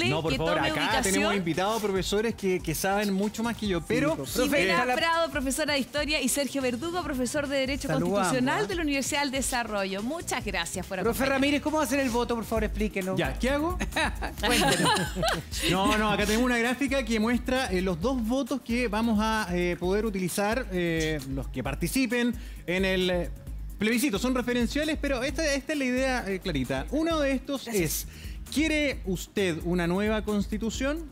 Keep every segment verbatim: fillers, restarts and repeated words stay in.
pedirle no, por que favor, tome acá ubicación. tenemos invitados profesores que, que saben mucho más que yo, pero... Sí, Jimena la... Prado, profesora de Historia, y Sergio Verdugo, profesor de Derecho Saludamos, Constitucional ¿eh? de la Universidad del Desarrollo. Muchas gracias por Profe acompañarnos. Ramírez, ¿cómo va a hacer el voto? Por favor, explíquenos. Ya, ¿qué hago? Cuéntenos. No, no, acá tenemos una gráfica que muestra eh, los dos votos que vamos a eh, poder utilizar eh, los que participen en el eh, plebiscito. Son referenciales, pero esta, esta es la idea eh, clarita. Uno de estos es, ¿quiere usted una nueva constitución?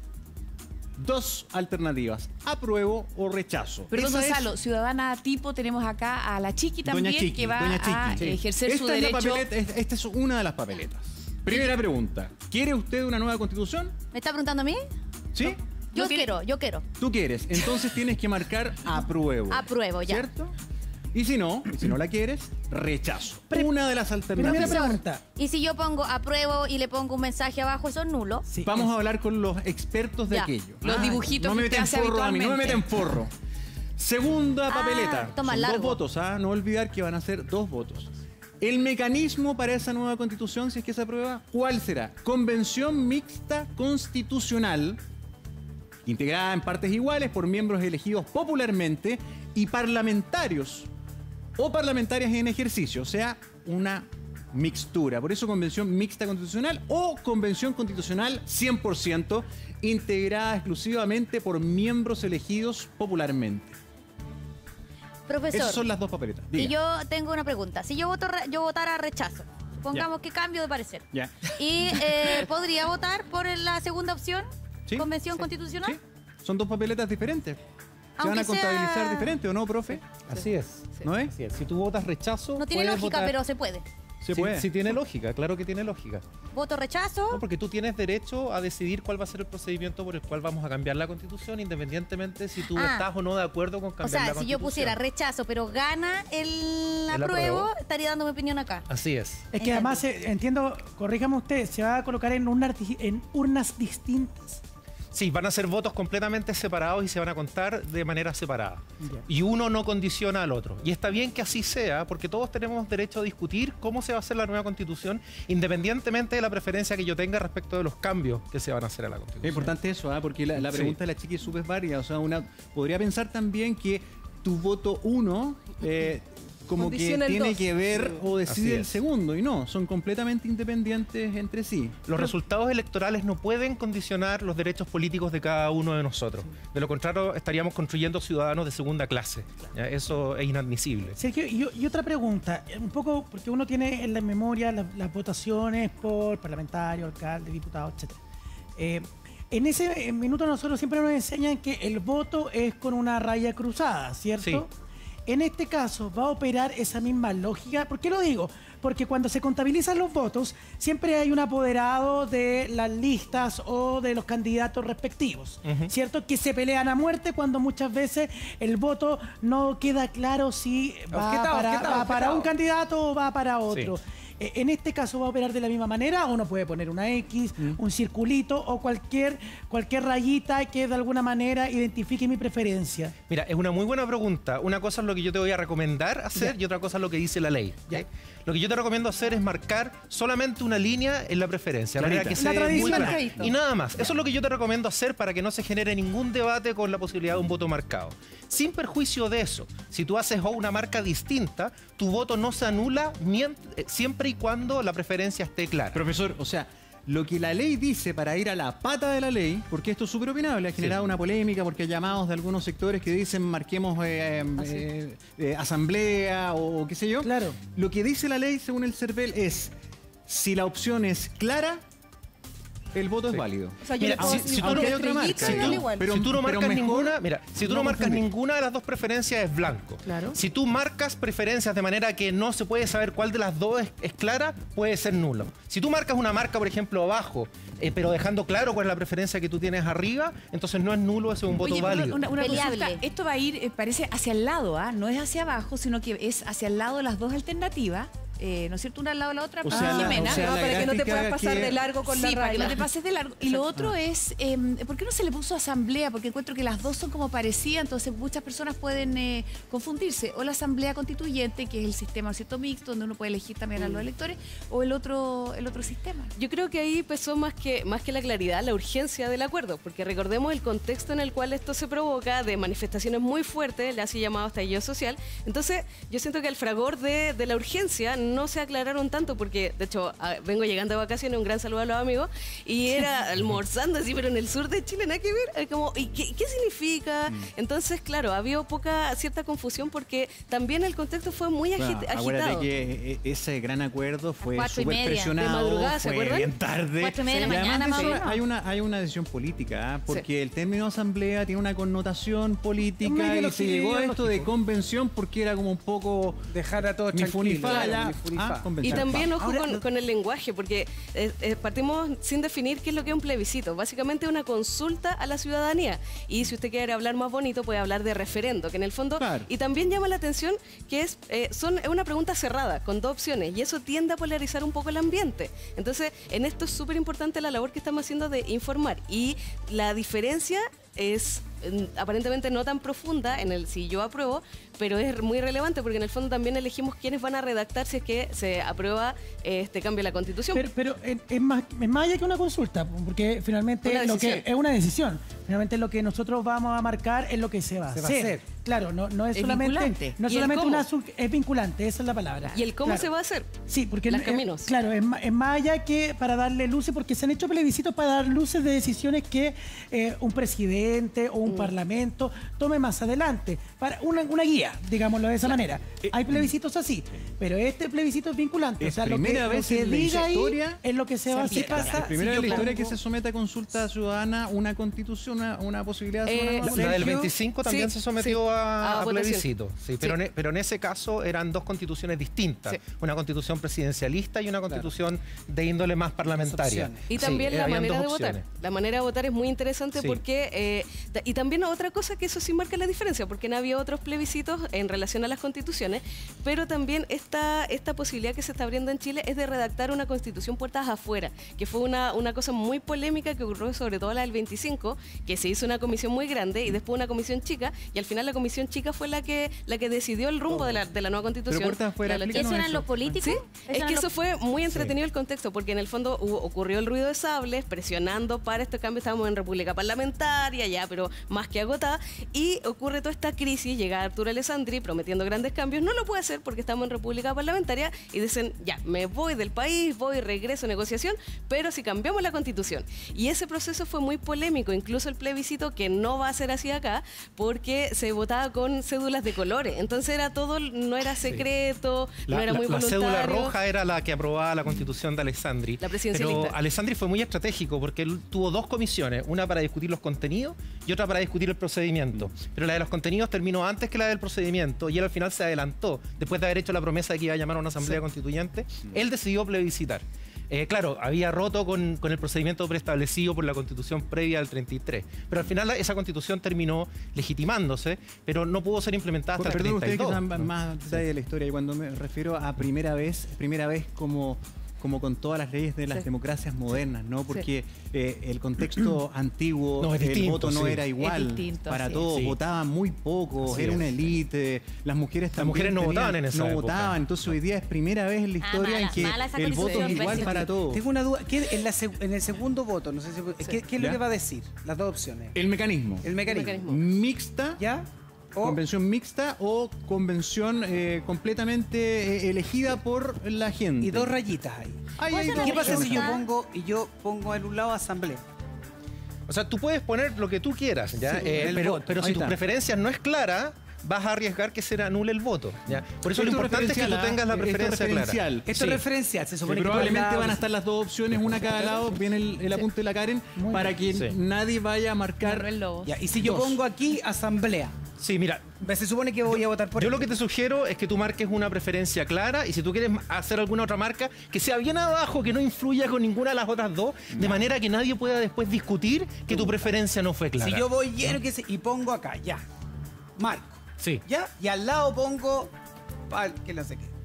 Dos alternativas, apruebo o rechazo. Perdón, Esa es- Gonzalo, ciudadana tipo, tenemos acá a la Chiqui también, Doña Chiqui, que va Doña Chiqui, a sí. ejercer esta su es la derecho. papeleta, es- esta es una de las papeletas. Primera pregunta, ¿quiere usted una nueva constitución? ¿Me está preguntando a mí? ¿Sí? Yo ¿No quiere? quiero, yo quiero. Tú quieres, entonces tienes que marcar apruebo. Apruebo, ya. ¿Cierto? Y si no, y si no la quieres, rechazo. Pre- Una de las Primera alternativas. pregunta. Y si yo pongo apruebo y le pongo un mensaje abajo, eso es nulo. Sí, Vamos es- a hablar con los expertos de Ya. aquello. Los dibujitos No me que usted meten hace forro a mí, no me habitualmente. meten forro. Segunda Ah, papeleta. toma, Son largo. dos votos, ¿ah? No olvidar que van a ser dos votos. El mecanismo para esa nueva constitución, si es que se aprueba, ¿cuál será? Convención mixta constitucional, integrada en partes iguales por miembros elegidos popularmente y parlamentarios o parlamentarias en ejercicio, o sea, una mixtura. Por eso convención mixta constitucional o convención constitucional cien por ciento integrada exclusivamente por miembros elegidos popularmente. Profesor, Esas son las dos papeletas. y Diga. yo tengo una pregunta. Si yo voto re- yo votara rechazo, supongamos Ya. que cambio de parecer. Ya. Y eh, podría votar por la segunda opción, Sí, Convención sí, Constitucional. Sí. Son dos papeletas diferentes. Se van Aunque a contabilizar sea- diferente, ¿o no, profe? Así es. ¿No es? Así es. Si tú votas rechazo, No tiene puedes lógica, votar- pero se puede. Se sí, puede. sí tiene lógica, claro que tiene lógica. Voto rechazo. No, porque tú tienes derecho a decidir cuál va a ser el procedimiento por el cual vamos a cambiar la constitución, independientemente si tú Ah. estás o no de acuerdo con O cambiar la sea, si constitución. yo pusiera rechazo, pero gana el, El apruebo, apruebo. estaría dando mi opinión acá. Así es. Es que además, eh, entiendo, corríjame usted, se va a colocar en, urnas di- en urnas distintas. Sí, van a ser votos completamente separados y se van a contar de manera separada. Ya. Y uno no condiciona al otro. Y está bien que así sea, porque todos tenemos derecho a discutir cómo se va a hacer la nueva constitución, independientemente de la preferencia que yo tenga respecto de los cambios que se van a hacer a la constitución. Es importante eso, ¿ah? Porque la, la Sí. pregunta de la chica es súper varia. O sea, una podría pensar también que tu voto uno eh, como que Condiciona el tiene dos. que ver o Así decide el es. segundo. Y no, son completamente independientes entre sí. Los resultados electorales no pueden condicionar los derechos políticos de cada uno de nosotros. De lo contrario, estaríamos construyendo ciudadanos de segunda clase. ¿Ya? Eso es inadmisible. Sergio, y, y otra pregunta, eh, un poco porque uno tiene en la memoria las, las votaciones por parlamentario, alcalde, diputado, etcétera. Eh, en ese eh, minuto nosotros siempre nos enseñan que el voto es con una raya cruzada, ¿cierto? Sí. En este caso, ¿va a operar esa misma lógica? ¿Por qué lo digo? Porque cuando se contabilizan los votos, siempre hay un apoderado de las listas o de los candidatos respectivos, Ujú. ¿cierto? Que se pelean a muerte cuando muchas veces el voto no queda claro si va, Objetado, para, objetado, va para objetado. un candidato o va para otro. Sí. Eh, En este caso va a operar de la misma manera, o uno puede poner una X, un circulito o cualquier, cualquier rayita que de alguna manera identifique mi preferencia. Mira, es una muy buena pregunta. Una cosa es lo que yo te voy a recomendar hacer Ya. y otra cosa es lo que dice la ley. Ya. ¿ok? Lo que yo te recomiendo hacer es marcar solamente una línea en la preferencia. de manera Clarita. que La sea muy tradicional. clara. Y nada más. Eso es lo que yo te recomiendo hacer para que no se genere ningún debate con la posibilidad de un voto marcado. Sin perjuicio de eso, si tú haces una marca distinta, tu voto no se anula mient- eh, siempre y cuando la preferencia esté clara. Profesor, o sea, lo que la ley dice para ir a la pata de la ley, porque esto es súper opinable, ha generado Sí. una polémica porque hay llamados de algunos sectores que dicen marquemos eh, eh, eh, asamblea o qué sé yo. Claro. Lo que dice la ley, según el CERVEL, es si la opción es clara, el voto es Sí. válido. O sea, yo Mira, le puedo si- decir si tú aunque no- hay otra marca, marca, si da tú- igual. pero- si tú no pero marcas mejor ninguna, mira, si tú no no marcas confundir. ninguna de las dos preferencias es blanco. Claro. Si tú marcas preferencias de manera que no se puede saber cuál de las dos es, es clara, puede ser nulo. Si tú marcas una marca, por ejemplo, abajo, eh, pero dejando claro cuál es la preferencia que tú tienes arriba, entonces no es nulo, ese es un voto Oye, pero válido. Una, una Peleable. consulta, esto va a ir, eh, parece, hacia el lado, ¿ah? No es hacia abajo, sino que es hacia el lado de las dos alternativas. eh, ¿no es cierto?, una al lado de la otra. O sea, la- Jimena. o sea, No, la para que no te gráfica puedas pasar que- de largo con Sí, la para que raya. no te pases de largo. Y lo otro es, eh, ¿por qué no se le puso asamblea? Porque encuentro que las dos son como parecidas, entonces muchas personas pueden eh, confundirse. O la asamblea constituyente, que es el sistema, ¿no es cierto?, mixto, donde uno puede elegir también a los electores, o el otro, el otro sistema. Yo creo que ahí pesó más que, más que la claridad, la urgencia del acuerdo, porque recordemos el contexto en el cual esto se provoca, de manifestaciones muy fuertes, le hace llamado estallido social. Entonces, yo siento que al fragor de, de la urgencia no se aclararon tanto, porque de hecho a- vengo llegando de vacaciones, un gran saludo a los amigos, y era almorzando así, pero en el sur de Chile, nada que ver, eh, como, ¿y qué, qué significa? Entonces, claro, había poca, cierta confusión, porque también el contexto fue muy Bueno, agi- acuérdate agitado. que eh, ese gran acuerdo fue Cuatro y súper media, de presionado, madrugada, ¿se fue acuerdan? bien tarde. Cuatro y media de la Y además mañana, de más o eso, menos. hay una hay una decisión política, ¿ah? Porque el término asamblea tiene una connotación política Medio y lo- se llegó a esto de ideológico. convención porque era como un poco Dejar a todos ni fu ni tranquilos. fa, claro, ya, ni fu ni ah, fa. convención. Y también, Va. ojo Ahora, con, no- con el lenguaje, porque eh, eh, partimos sin definir qué es lo que es un plebiscito. Básicamente una consulta a la ciudadanía. Y si usted quiere hablar más bonito, puede hablar de referendo, que en el fondo... Claro. Y también llama la atención que es, eh, son, es una pregunta cerrada, con dos opciones, y eso tiende a polarizar un poco el ambiente. Entonces, en esto es súper importante la labor que estamos haciendo de informar. Y la diferencia es mm, aparentemente no tan profunda en el si yo apruebo, pero es muy relevante porque en el fondo también elegimos quiénes van a redactar si es que se aprueba eh, este cambio de la Constitución. Pero, pero es, es más, es más allá que una consulta, porque finalmente Una lo que decisión. es una decisión. Finalmente lo que nosotros vamos a marcar es lo que se va a Se va a hacer. hacer. Claro, no, no es, Es solamente, vinculante. no es ¿Y el solamente cómo? una sur- es vinculante, esa es la palabra. ¿Y el cómo Claro. se va a hacer? Sí, porque Las eh, caminos. claro, es, ma- es más allá que para darle luces, porque se han hecho plebiscitos para dar luces de decisiones que eh, un presidente o un parlamento tome más adelante, para una, una guía, digámoslo de esa manera. Hay plebiscitos así, pero este plebiscito es vinculante. Es o sea, lo primera que, lo vez que en la diga ahí historia es lo que se va a hacer. pasa? Es primera Si vez en la yo historia que pongo- se somete a consulta ciudadana una constitución, una, una posibilidad de hacer Eh, una La, nueva la del Sergio, veinticinco también sí, se sometió sí, a, a a votación. plebiscito. Sí, pero, Sí. en, pero en ese caso eran dos constituciones distintas. Sí. Una constitución presidencialista y una constitución de índole más parlamentaria. opciones. Y Sí, también la habían manera dos de votar. opciones. La manera de votar es muy interesante Sí. porque... eh, ta- y también otra cosa que eso sí marca la diferencia, porque no había otros plebiscitos en relación a las constituciones, pero también esta, esta posibilidad que se está abriendo en Chile es de redactar una constitución puertas afuera, que fue una, una cosa muy polémica que ocurrió sobre todo la del veinticinco, que se hizo una comisión muy grande y después una comisión chica, y al final la comisión chica fue la que, la que decidió el rumbo de la, de la nueva constitución. Pero puertas afuera, La de la explícanos ¿Eso eran eso. los políticos? Sí, ¿Eso es eran que los- eso fue muy entretenido el contexto, porque en el fondo hubo- ocurrió el ruido de sables, presionando para este cambio, estábamos en república parlamentaria ya, pero más que agotada, y ocurre toda esta crisis, llega Arturo Alessandri prometiendo grandes cambios, no lo puede hacer porque estamos en república parlamentaria, y dicen, ya, me voy del país, voy, regreso, negociación, pero si cambiamos la constitución. Y ese proceso fue muy polémico, incluso el plebiscito, que no va a ser así acá, porque se votaba con cédulas de colores, entonces era todo, no era secreto, La, no era la- muy la voluntario. cédula roja era la que aprobaba la constitución de Alessandri. La presidencialista. Pero Alessandri fue muy estratégico porque él tuvo dos comisiones, una para discutir los contenidos y otra para discutir el procedimiento. Pero la de los contenidos terminó antes que la del procedimiento y él al final se adelantó. Después de haber hecho la promesa de que iba a llamar a una asamblea constituyente, él decidió plebiscitar. Eh, claro, había roto con, con el procedimiento preestablecido por la constitución previa al treinta y tres. Pero al final la- esa constitución terminó legitimándose, pero no pudo ser implementada hasta el Perdón, treinta y ustedes que dos. saben más detalle de la historia, y cuando me refiero a primera vez, primera vez como, como con todas las leyes de las Sí. democracias modernas, ¿no? Porque eh, el contexto antiguo, No, es el distinto, voto no sí. era igual Es distinto, para sí. todos, Sí. votaban muy poco, Así era es. una élite, las mujeres también mujeres no tenían- votaban en esa no época. votaban, entonces hoy día es primera vez en la Ah, historia mala- en que mala esa el voto constitución, es igual pésima. para todos. Tengo una duda. ¿Qué, en, la seg- en el segundo voto, no sé si, ¿qué, qué es lo ¿Ya? que va a decir? Las dos opciones. El mecanismo, El mecanismo. mecanismo. mixta, ¿Ya? O convención mixta o convención eh, completamente eh, elegida por la gente. y dos rayitas ahí. Ay, ¿Cuál ay, será dos ¿Qué pasa si yo mixta? pongo y yo pongo en un lado asamblea? O sea, tú puedes poner lo que tú quieras, ¿ya? Sí, Eh, el pero voto. pero Ahí si tu está. preferencia no es clara, vas a arriesgar que se anule el voto, ¿ya? Por eso lo Esto importante es que tú referencial, tengas la ¿ah? Esto preferencia clara. referencial. Esto Sí. es referencial, se Que supone que probablemente todos van a lados- estar las dos opciones, una a cada lado, viene el, el apunte de la Karen, Muy para que Sí. nadie vaya a marcar. Manuel Lobos. Ya, y si yo Dos. pongo aquí asamblea, Sí, mira, se supone que voy a votar por yo él. lo que te sugiero es que tú marques una preferencia clara y si tú quieres hacer alguna otra marca, que sea bien abajo, que no influya con ninguna de las otras dos, de manera que nadie pueda después discutir que tu preferencia no fue clara. Si yo voy lleno que se- y pongo acá, ya, marco, Sí. ya, y al lado pongo, pal, que no sé qué,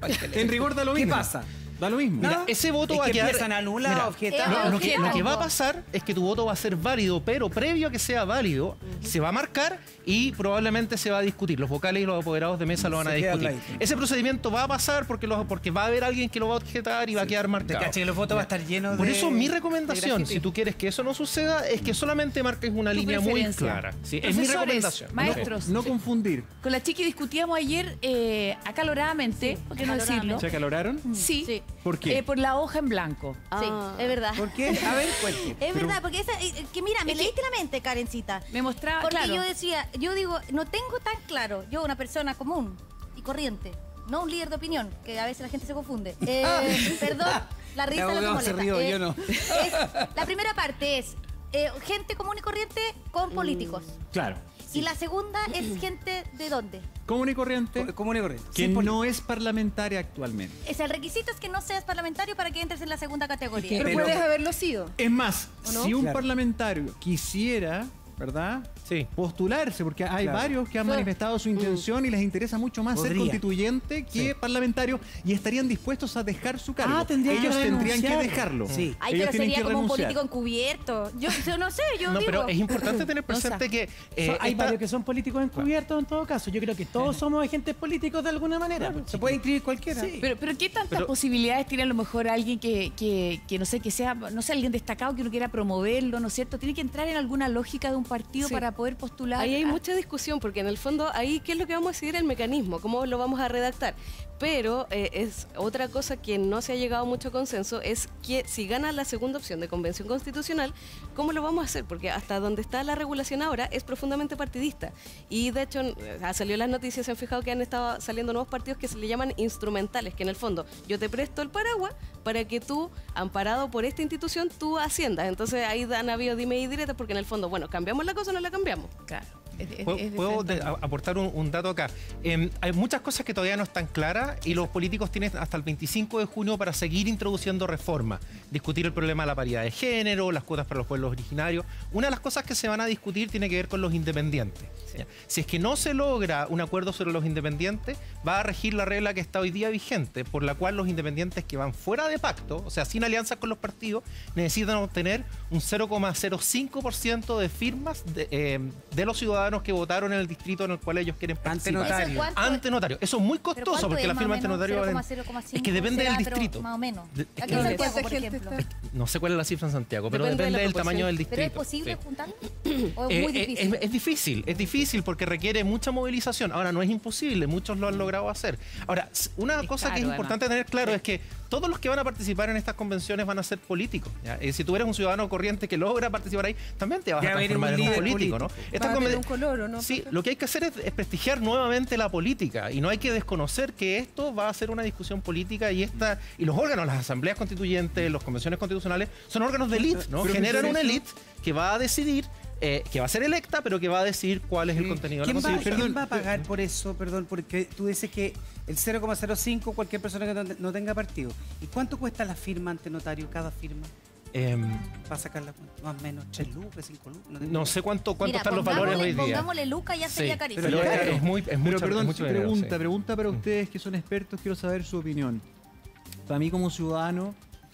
En rigor da lo ¿Qué mismo. pasa? Da lo mismo. Mira, ese voto Es va que a quedar... empiezan a anular, Mira, objetar. no, lo, que, lo que va a Objetar. pasar es que tu voto va a ser válido, pero previo a que sea válido, se va a marcar y probablemente se va a discutir. Los vocales y los apoderados de mesa lo van a Se queda discutir. ahí. Ese procedimiento va a pasar porque, los, porque va a haber alguien que lo va a objetar y va a quedar Te marcado. caché que los votos va a estar llenos de... Por eso mi de recomendación, graffiti. si tú quieres que eso no suceda, es que solamente marques una Tu línea muy preferencia. clara. Sí, es mi Profesores, recomendación. maestros. No confundir. Con la chiqui discutíamos ayer eh, acaloradamente, ¿por qué no decirlo? ¿Se acaloraron? Sí. Sí. ¿Por qué? Eh, por la hoja en blanco. Sí, es verdad. ¿Por qué? A ver, cuente. Es verdad, porque esa, eh, que mira, me Es que- leíste la mente, Karencita. Me mostraba, Porque claro. yo decía, yo digo, no tengo tan claro, yo una persona común y corriente, no un líder de opinión, que a veces la gente se confunde. Eh, perdón, la risa El lo que abogado se molesta. rió, Eh, yo no. es- la primera parte es eh, gente común y corriente con políticos. Claro. Y la segunda es gente de dónde. Común y corriente, Co- Común y corriente. que Sin poli- no es parlamentaria actualmente. Es el requisito es que no seas parlamentario para que entres en la segunda categoría. que- Pero, Pero- puedes haberlo sido. Es más, ¿O no? si un Claro. parlamentario quisiera, ¿verdad? Sí. Postularse, porque hay Claro. varios que han Sí. manifestado su intención y les interesa mucho más ser Podría. constituyente que parlamentario y estarían dispuestos a dejar su cargo. Ah, tendrían Ellos que tendrían que renunciar. dejarlo. Sí. Ay, Ellos pero tienen sería que como un renunciar. político encubierto. Yo, yo no sé, yo No, digo. pero es importante tener presente que... eh, hay esta- varios que son políticos encubiertos en todo caso. Yo creo que todos somos agentes políticos de alguna manera. Se puede inscribir cualquiera. Sí. Pero, pero ¿qué tantas Pero- posibilidades tiene a lo mejor alguien que, que, que no sé, que sea, no sé, alguien destacado que uno quiera promoverlo, ¿no es cierto? Tiene que entrar en alguna lógica de un partido Sí. para poder postular. Ahí hay a- mucha discusión, porque en el fondo ahí qué es lo que vamos a decidir, el mecanismo, cómo lo vamos a redactar. Pero eh, es otra cosa que no se ha llegado a mucho consenso, es que si gana la segunda opción de convención constitucional, ¿cómo lo vamos a hacer? Porque hasta donde está la regulación ahora es profundamente partidista. Y de hecho, eh, ha salido en las noticias, se han fijado que han estado saliendo nuevos partidos que se le llaman instrumentales, que en el fondo yo te presto el paraguas para que tú, amparado por esta institución, tú asciendas. Entonces ahí han habido dime y directas, porque en el fondo, bueno, ¿cambiamos la cosa o no la cambiamos? Claro. es- es- ¿Puedo, es puedo diferente. de- a- aportar un, un dato acá? Eh, hay muchas cosas que todavía no están claras y los políticos tienen hasta el veinticinco de junio para seguir introduciendo reformas, discutir el problema de la paridad de género, las cuotas para los pueblos originarios. Una de las cosas que se van a discutir tiene que ver con los independientes. ¿Ya? Si es que no se logra un acuerdo sobre los independientes, va a regir la regla que está hoy día vigente, por la cual los independientes que van fuera de pacto, o sea, sin alianzas con los partidos, necesitan obtener un cero coma cero cinco por ciento de firmas de, eh, de los ciudadanos que votaron en el distrito en el cual ellos quieren Ante participar. notario. ¿Eso cuánto Ante notario. Eso es muy ¿Pero costoso cuánto porque es, la más firma o ante menos? notario valen- cero coma cero es que depende será, del pero distrito. Más o menos. De- es Aquí que en no- Santiago, ¿Cuánta por gente ejemplo. está? No sé cuál es la cifra en Santiago, pero Depende de depende la del proporción. tamaño del ¿Pero distrito. es posible Sí. juntarlo? ¿O es Eh, muy eh, difícil? Es, es difícil, es difícil porque requiere mucha movilización. Ahora, no es imposible, muchos lo han logrado hacer. Ahora, s- una Es cosa que es caro, importante tener claro es que todos los que van a participar en estas convenciones van a ser políticos. ¿ya? Eh, si tú eres un ciudadano corriente que logra participar ahí, también te vas Ya a va a haber transformar un en un líder político, ¿no? político. Estas Va a tener conven- un color, ¿o no, Sí, profe? lo que hay que hacer es, es prestigiar nuevamente la política y no hay que desconocer que esto va a ser una discusión política y esta y los órganos, las asambleas constituyentes, las convenciones constitucionales son órganos de élite, ¿no? Pero Generan ¿qué es una eso? élite que va a decidir eh, que va a ser electa, pero que va a decir cuál es el contenido de la ¿Quién va, Constitución. quién va a pagar por eso? Perdón, porque tú dices que el cero coma cero cinco cualquier persona que no, no tenga partido. ¿Y cuánto cuesta la firma ante notario, cada firma? Em, Para sacar la cuenta. Más o menos, tres lucas, cinco lucas. tengo no sé cuánto, cuánto Mira, están los valores pongámosle- hoy día. Pongámosle Luca, ya Sí, sería carísimo. pero Claro. es, es muy, es Pero mucho, perdón, es mucho dinero, pregunta, sí. pregunta para ustedes que son expertos, quiero saber su opinión. Para mí como ciudadano,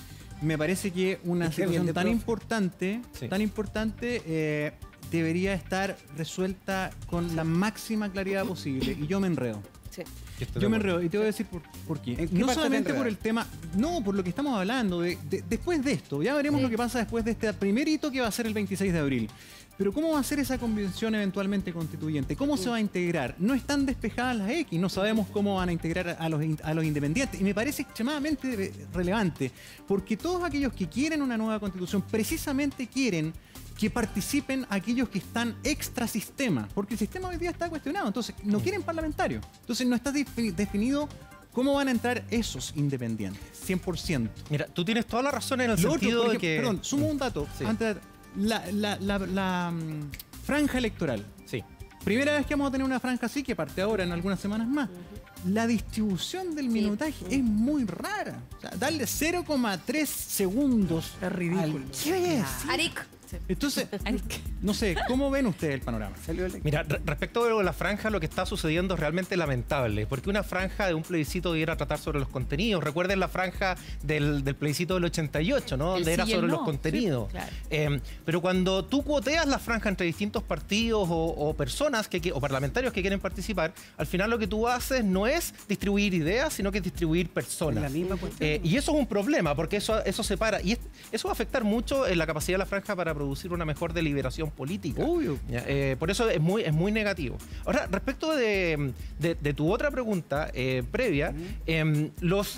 me parece que una Es que bien situación de tan profe. importante, Sí. tan importante, eh, debería estar resuelta con la máxima claridad posible. Y yo me enredo. Sí. Yo estoy de Yo me acuerdo. enredo y te voy a decir por, por qué. ¿En qué No parte te solamente por enredas? el tema, no, por lo que estamos hablando, de, de- después de esto, ya veremos Sí. lo que pasa después de este primer hito que va a ser el veintiséis de abril. Pero ¿cómo va a ser esa convención eventualmente constituyente? ¿Cómo se va a integrar? No están despejadas las X, no sabemos cómo van a integrar a los, in- a los independientes. Y me parece extremadamente re- relevante, porque todos aquellos que quieren una nueva constitución precisamente quieren que participen aquellos que están extra sistema, porque el sistema hoy día está cuestionado, entonces no quieren parlamentarios. Entonces no está defi- definido cómo van a entrar esos independientes, cien por ciento. Mira, tú tienes toda la razón en el Lo otro, sentido por de ejemplo, que... Perdón, sumo un dato. Sí. Antes de- la, la- la- la, mm, franja electoral. Sí. Primera vez que vamos a tener una franja así, que parte ahora en algunas semanas más. La distribución del minutaje es muy rara. O sea, darle cero coma tres segundos. Es ridículo. al- ¿Qué es? Arik, Entonces, no sé, ¿cómo ven ustedes el panorama? Mira, re- respecto de la franja, lo que está sucediendo es realmente lamentable, porque una franja de un plebiscito debiera tratar sobre los contenidos. Recuerden la franja del, del plebiscito del ochenta y ocho, ¿no? El Donde era sí y el sobre no. los contenidos. Sí, claro. Eh, pero cuando tú cuoteas la franja entre distintos partidos o, o personas que, que- o parlamentarios que quieren participar, al final lo que tú haces no es distribuir ideas, sino que es distribuir personas. La misma cuestión. Eh, y eso es un problema, porque eso, eso separa. Y es- eso va a afectar mucho en la capacidad de la franja para producir una mejor deliberación política. Obvio. Ya, eh, por eso es muy, es muy negativo. Ahora, respecto de, de- de tu otra pregunta eh, previa, em, los...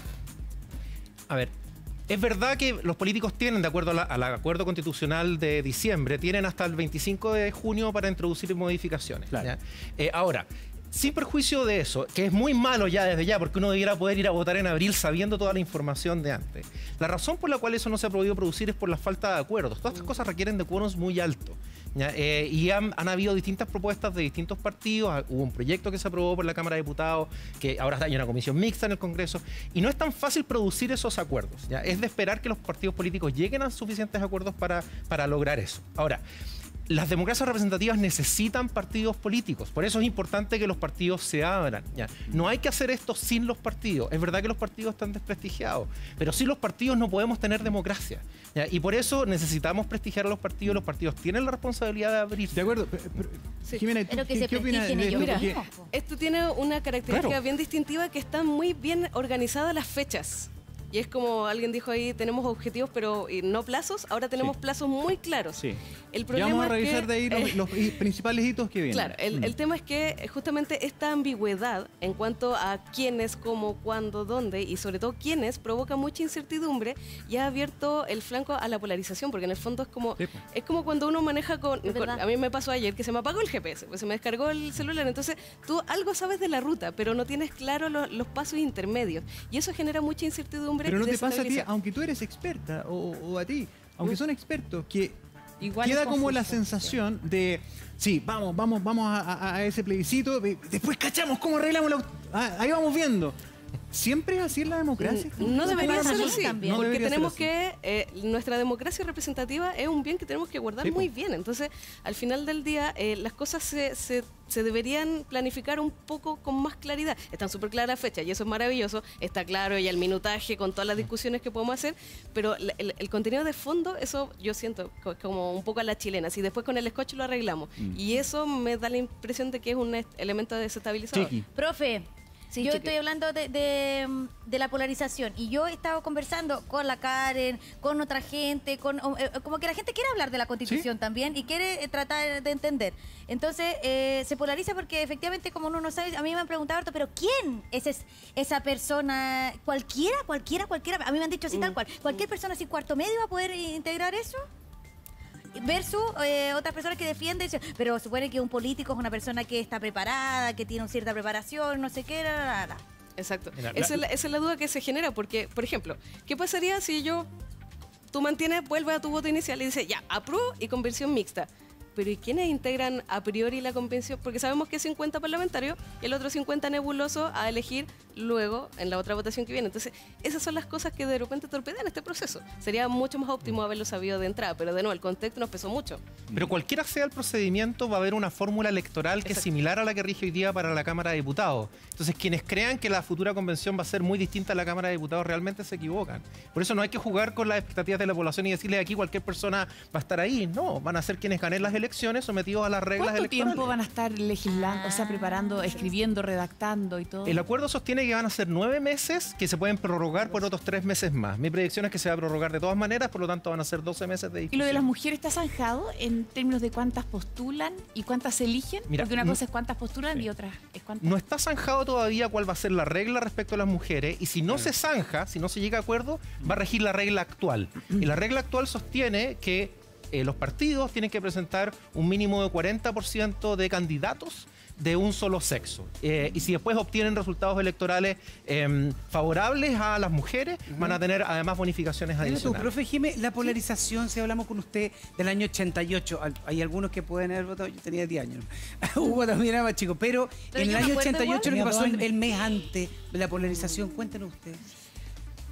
A ver, es verdad que los políticos tienen, de acuerdo a la- al acuerdo constitucional de diciembre, tienen hasta el veinticinco de junio para introducir modificaciones. Claro. ¿ya? Eh, ahora, sin perjuicio de eso, que es muy malo ya desde ya, porque uno debiera poder ir a votar en abril sabiendo toda la información de antes. La razón por la cual eso no se ha podido producir es por la falta de acuerdos. Todas estas cosas requieren de quórums muy altos. ¿ya? Eh, y han, han habido distintas propuestas de distintos partidos. Ah, Hubo un proyecto que se aprobó por la Cámara de Diputados, que ahora hay una comisión mixta en el Congreso. Y no es tan fácil producir esos acuerdos. ¿ya? Es de esperar que los partidos políticos lleguen a suficientes acuerdos para, para lograr eso. Ahora, las democracias representativas necesitan partidos políticos. Por eso es importante que los partidos se abran. ¿ya? No hay que hacer esto sin los partidos. Es verdad que los partidos están desprestigiados, pero sin los partidos no podemos tener democracia. ¿ya? Y por eso necesitamos prestigiar a los partidos. Los partidos tienen la responsabilidad de abrirse. De acuerdo. Pero- pero, Sí. Jimena, ¿tú Pero que qué, se qué opinas de prestigien esto? ellos Porque- mismos, po. Esto tiene una característica Claro. bien distintiva, que están muy bien organizadas las fechas. Y es como alguien dijo ahí, tenemos objetivos pero y no plazos, ahora tenemos Sí. plazos muy claros. Sí. El Ya problema vamos a es revisar que, de ahí los, eh, los hi- principales hitos que vienen. Claro, el, Mm. el tema es que eh, justamente esta ambigüedad en cuanto a quiénes, cómo, cuándo, dónde y sobre todo quiénes provoca mucha incertidumbre y ha abierto el flanco a la polarización, porque en el fondo es como Sí, po. es como cuando uno maneja con, Es con- verdad. a mí me pasó ayer que se me apagó el G P S, pues se me descargó el celular, entonces tú algo sabes de la ruta, pero no tienes claro lo- los pasos intermedios y eso genera mucha incertidumbre. Pero y no te pasa a ti, desestabiliza. aunque tú eres experta, o, o a ti, aunque son expertos, que Igual queda es como la confuso, sensación de, sí, vamos, vamos, vamos a, a- a ese plebiscito, de- después cachamos cómo arreglamos la... ah, ahí vamos viendo. ¿Siempre es así en la democracia? No debería pasa ser así así, también. No porque debería ser tenemos así. que, eh, nuestra democracia representativa es un bien que tenemos que guardar Sí, po. muy bien. Entonces, al final del día, eh, las cosas se, se- se deberían planificar un poco con más claridad. Están súper claras las fechas y eso es maravilloso. Está claro ya el minutaje con todas las discusiones que podemos hacer, pero la- el, el contenido de fondo, eso yo siento co- como un poco a la chilena. Si después con el scotch lo arreglamos. Mm. Y eso me da la impresión de que es un est- elemento desestabilizador. Chiqui. Profe, Sí, yo chiqui. estoy hablando de, de- de la polarización y yo he estado conversando con la Karen, con otra gente, con o- eh, como que la gente quiere hablar de la Constitución también y quiere eh, tratar de entender. Entonces eh, se polariza porque efectivamente como uno no sabe, a mí me han preguntado harto, pero ¿quién es es- esa persona? ¿Cualquiera? ¿Cualquiera? ¿Cualquiera? A mí me han dicho así tal cual. ¿Cualquier persona sin cuarto medio va a poder integrar eso? Versus eh, otras personas que defienden, dicen, pero supone que un político es una persona que está preparada, que tiene una cierta preparación, no sé qué, la, la, la, la. Exacto. Mira, esa, la- es la, esa es la duda que se genera, porque, por ejemplo, ¿qué pasaría si yo, tú mantienes, vuelves a tu voto inicial y dices, ya, apruebo y convención mixta? Pero ¿y quiénes integran a priori la convención? Porque sabemos que es cincuenta parlamentarios y el otro cincuenta nebuloso a elegir luego en la otra votación que viene. Entonces, esas son las cosas que de repente torpedean este proceso. Sería mucho más óptimo haberlo sabido de entrada, pero de nuevo, el contexto nos pesó mucho. Pero cualquiera sea el procedimiento, va a haber una fórmula electoral que es Exacto. similar a la que rige hoy día para la Cámara de Diputados. Entonces, quienes crean que la futura convención va a ser muy distinta a la Cámara de Diputados realmente se equivocan. Por eso no hay que jugar con las expectativas de la población y decirle aquí cualquier persona va a estar ahí. No, van a ser quienes ganen las elecciones sometidos a las reglas ¿Cuánto electorales. tiempo van a estar legislando, o sea, preparando, escribiendo, redactando y todo? El acuerdo sostiene que van a ser nueve meses que se pueden prorrogar por otros tres meses más. Mi predicción es que se va a prorrogar de todas maneras, por lo tanto van a ser doce meses de ¿Y discusión. lo de las mujeres está zanjado en términos de cuántas postulan y cuántas eligen? Mira, Porque una no- cosa es cuántas postulan Sí. y otra es cuántas... No está zanjado todavía cuál va a ser la regla respecto a las mujeres y si no se zanja, si no se llega a acuerdo, va a regir la regla actual. Y la regla actual sostiene que eh, los partidos tienen que presentar un mínimo de cuarenta por ciento de candidatos de un solo sexo. Eh, y si después obtienen resultados electorales eh, favorables a las mujeres, van a tener además bonificaciones Dime tú, adicionales. profe Jimé, la polarización, si hablamos con usted del año ochenta y ocho, al- hay algunos que pueden haber votado, yo tenía diez años, Hugo también era más chico, pero, Pero en yo el me año acuerdo ochenta y ocho lo que igual. pasó el, Tenía dos el mes antes de la polarización, cuéntenos ustedes.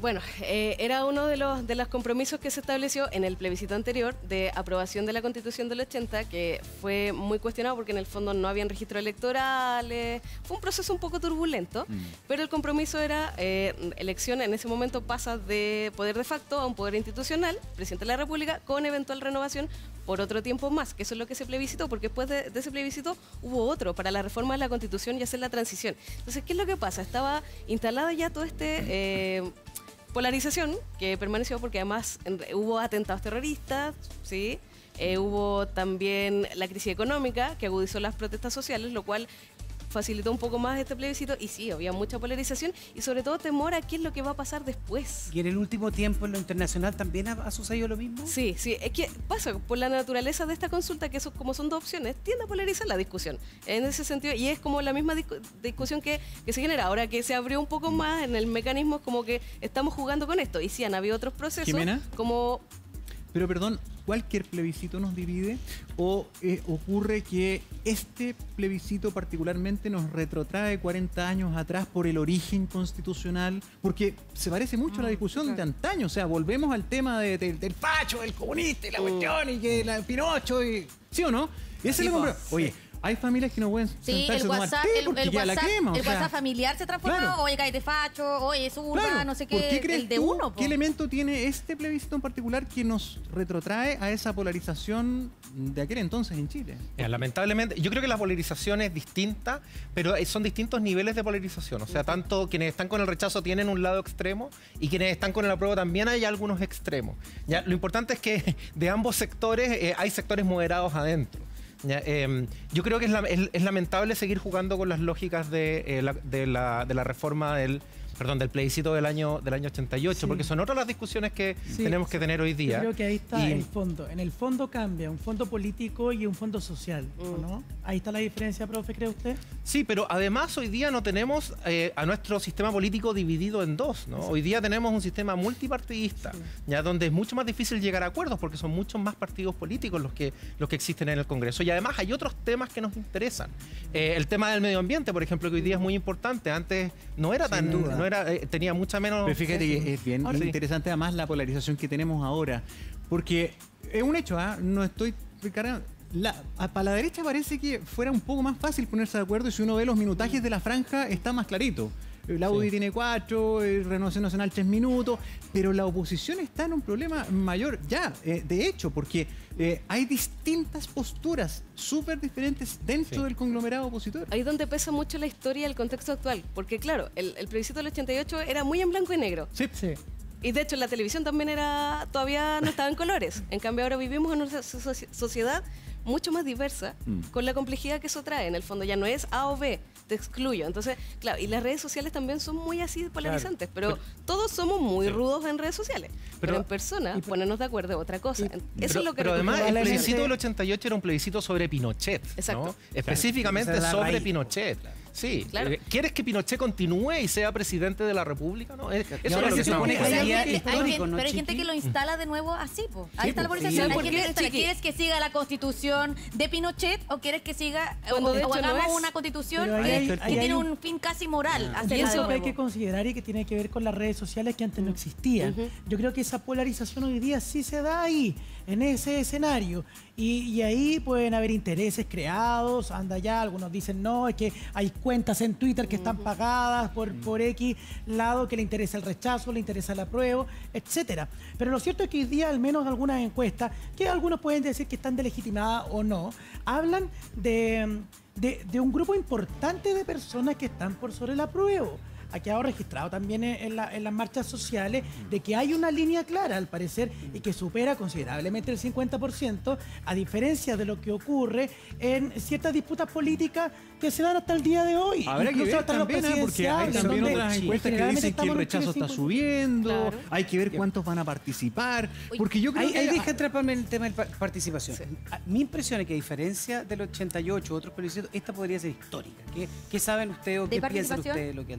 Bueno, eh, era uno de los, de los compromisos que se estableció en el plebiscito anterior de aprobación de la Constitución del ochenta, que fue muy cuestionado porque en el fondo no habían registros electorales, fue un proceso un poco turbulento, mm. pero el compromiso era eh, elección en ese momento pasa de poder de facto a un poder institucional, presidente de la República, con eventual renovación por otro tiempo más, que eso es lo que se plebiscitó, porque después de, de ese plebiscito hubo otro para la reforma de la Constitución y hacer la transición. Entonces, ¿qué es lo que pasa? Estaba instalada ya todo este... Eh, polarización que permaneció porque además en, hubo atentados terroristas, ¿sí? Eh, hubo también la crisis económica que agudizó las protestas sociales, lo cual facilitó un poco más este plebiscito y sí, había mucha polarización y sobre todo temor a qué es lo que va a pasar después. ¿Y en el último tiempo en lo internacional también ha, ha sucedido lo mismo? Sí, sí, es que pasa por la naturaleza de esta consulta que eso, como son dos opciones, tiende a polarizar la discusión en ese sentido y es como la misma discu discusión que, que se genera ahora que se abrió un poco más en el mecanismo, como que estamos jugando con esto y sí han habido otros procesos. ¿Jimena? Como... Pero perdón, ¿cualquier plebiscito nos divide? ¿O eh, ocurre que este plebiscito particularmente nos retrotrae cuarenta años atrás por el origen constitucional? Porque se parece mucho a la discusión claro. de antaño. O sea, volvemos al tema de, de, del facho, del comunista y la cuestión y que la Pinocho y... ¿Sí o no? Y ese Sí, le compró. pues, Oye, sí. hay familias que no pueden Sí, sentarse el a tomar WhatsApp, té el, porque el queda la WhatsApp, quema. o el sea, WhatsApp familiar se transformó, claro. oye, cae de facho, oye, zurda, Claro. no sé ¿Por qué, qué crees el de tú? uno. ¿Qué po. elemento tiene este plebiscito en particular que nos retrotrae a esa polarización de aquel entonces en Chile? Mira, lamentablemente, yo creo que la polarización es distinta, pero son distintos niveles de polarización. O sea, tanto quienes están con el rechazo tienen un lado extremo y quienes están con el apruebo también hay algunos extremos. Ya, lo importante es que de ambos sectores eh, hay sectores moderados adentro. Ya, eh, yo creo que es, la, es, es lamentable seguir jugando con las lógicas de, eh, la, de, la, de la reforma del, perdón, del plebiscito del año, del año ochenta y ocho, Sí. porque son otras las discusiones que Sí, tenemos que sí. tener hoy día. Yo creo que ahí está Y- el fondo. En el fondo cambia un fondo político y un fondo social, ¿o ¿no? Ahí está la diferencia, profe, ¿cree usted? Sí, pero además hoy día no tenemos eh, a nuestro sistema político dividido en dos, ¿no? Hoy día tenemos un sistema multipartidista, ya donde es mucho más difícil llegar a acuerdos porque son muchos más partidos políticos los que, los que existen en el Congreso. Y además hay otros temas que nos interesan. Eh, el tema del medio ambiente, por ejemplo, que hoy día es muy importante. Antes no era tan... duda. no era eh, tenía mucha menos... Pero fíjate que es bien Ahora sí. interesante además la polarización que tenemos ahora. Porque es un hecho, ¿ah? No estoy... cargando- La, a- para la derecha parece que fuera un poco más fácil ponerse de acuerdo y si uno ve los minutajes de la franja está más clarito. La U D I tiene cuatro, el Renovación Nacional tres minutos, pero la oposición está en un problema mayor ya, eh, de hecho, porque eh, hay distintas posturas súper diferentes dentro Sí. del conglomerado opositor. Ahí es donde pesa mucho la historia y el contexto actual, porque claro, el, el plebiscito del ochenta y ocho era muy en blanco y negro. Sí. Sí. Y de hecho la televisión también era todavía no estaba en colores. En cambio ahora vivimos en una soci- sociedad mucho más diversa, Mm. con la complejidad que eso trae. En el fondo ya no es A o B, te excluyo. Entonces, claro, y las redes sociales también son muy así polarizantes, pero, todos somos muy rudos en redes sociales. Pero, Pero- en persona, ponernos de acuerdo es otra cosa. Eso Pero, es lo que pero además el probablemente- plebiscito del ochenta y ocho era un plebiscito sobre Pinochet, Exacto. ¿no? Específicamente Esa es la sobre raíz. Pinochet. Sí, Claro. Eh, ¿quieres que Pinochet continúe y sea presidente de la República? ¿No? Es- Eso Y es ahora lo que se estamos supone que Hay hablando. sería gente, hay histórico, gente- ¿no, pero hay gente Chiqui? que lo instala de nuevo así, po. Ahí Sí, está la po. polarización. Sí, Hay ¿por quien qué, lo instala. Chiqui? ¿Quieres que siga la constitución de Pinochet o quieres que siga o, Cuando de o hecho no hagamos es. una constitución Pero ahí que, hay- que ahí hay tiene un- un fin casi moral? Y hacerla de eso que hay nuevo. que considerar y que tiene que ver con las redes sociales que antes no existían. Yo creo que esa polarización hoy día sí se da ahí, en ese escenario. Y, y ahí pueden haber intereses creados, anda ya, algunos dicen no, es que hay cuentas en Twitter que están pagadas por, por X lado, que le interesa el rechazo, le interesa el apruebo, etcétera. Pero lo cierto es que hoy día, al menos algunas encuestas, que algunos pueden decir que están delegitimadas o no, hablan de, de, de un grupo importante de personas que están por sobre el apruebo. Ha quedado registrado también en, en la- en las marchas sociales de que hay una línea clara, al parecer, y que supera considerablemente el cincuenta por ciento, a diferencia de lo que ocurre en ciertas disputas políticas que se dan hasta el día de hoy. Habrá que Incluso ver hasta los también, ¿eh? porque hay presidenciales, también donde otras encuestas que generalmente dicen que el estamos en rechazo está cincuenta. subiendo, Claro. hay que ver cuántos van a participar, porque yo creo Ahí, que... ahí deja entrar para mí el tema de pa- participación. A- Mi impresión es que a diferencia del ochenta y ocho, otros plebiscitos, esta podría ser histórica. ¿Qué, qué saben ustedes o ¿De qué piensan participación? ustedes lo que han, lo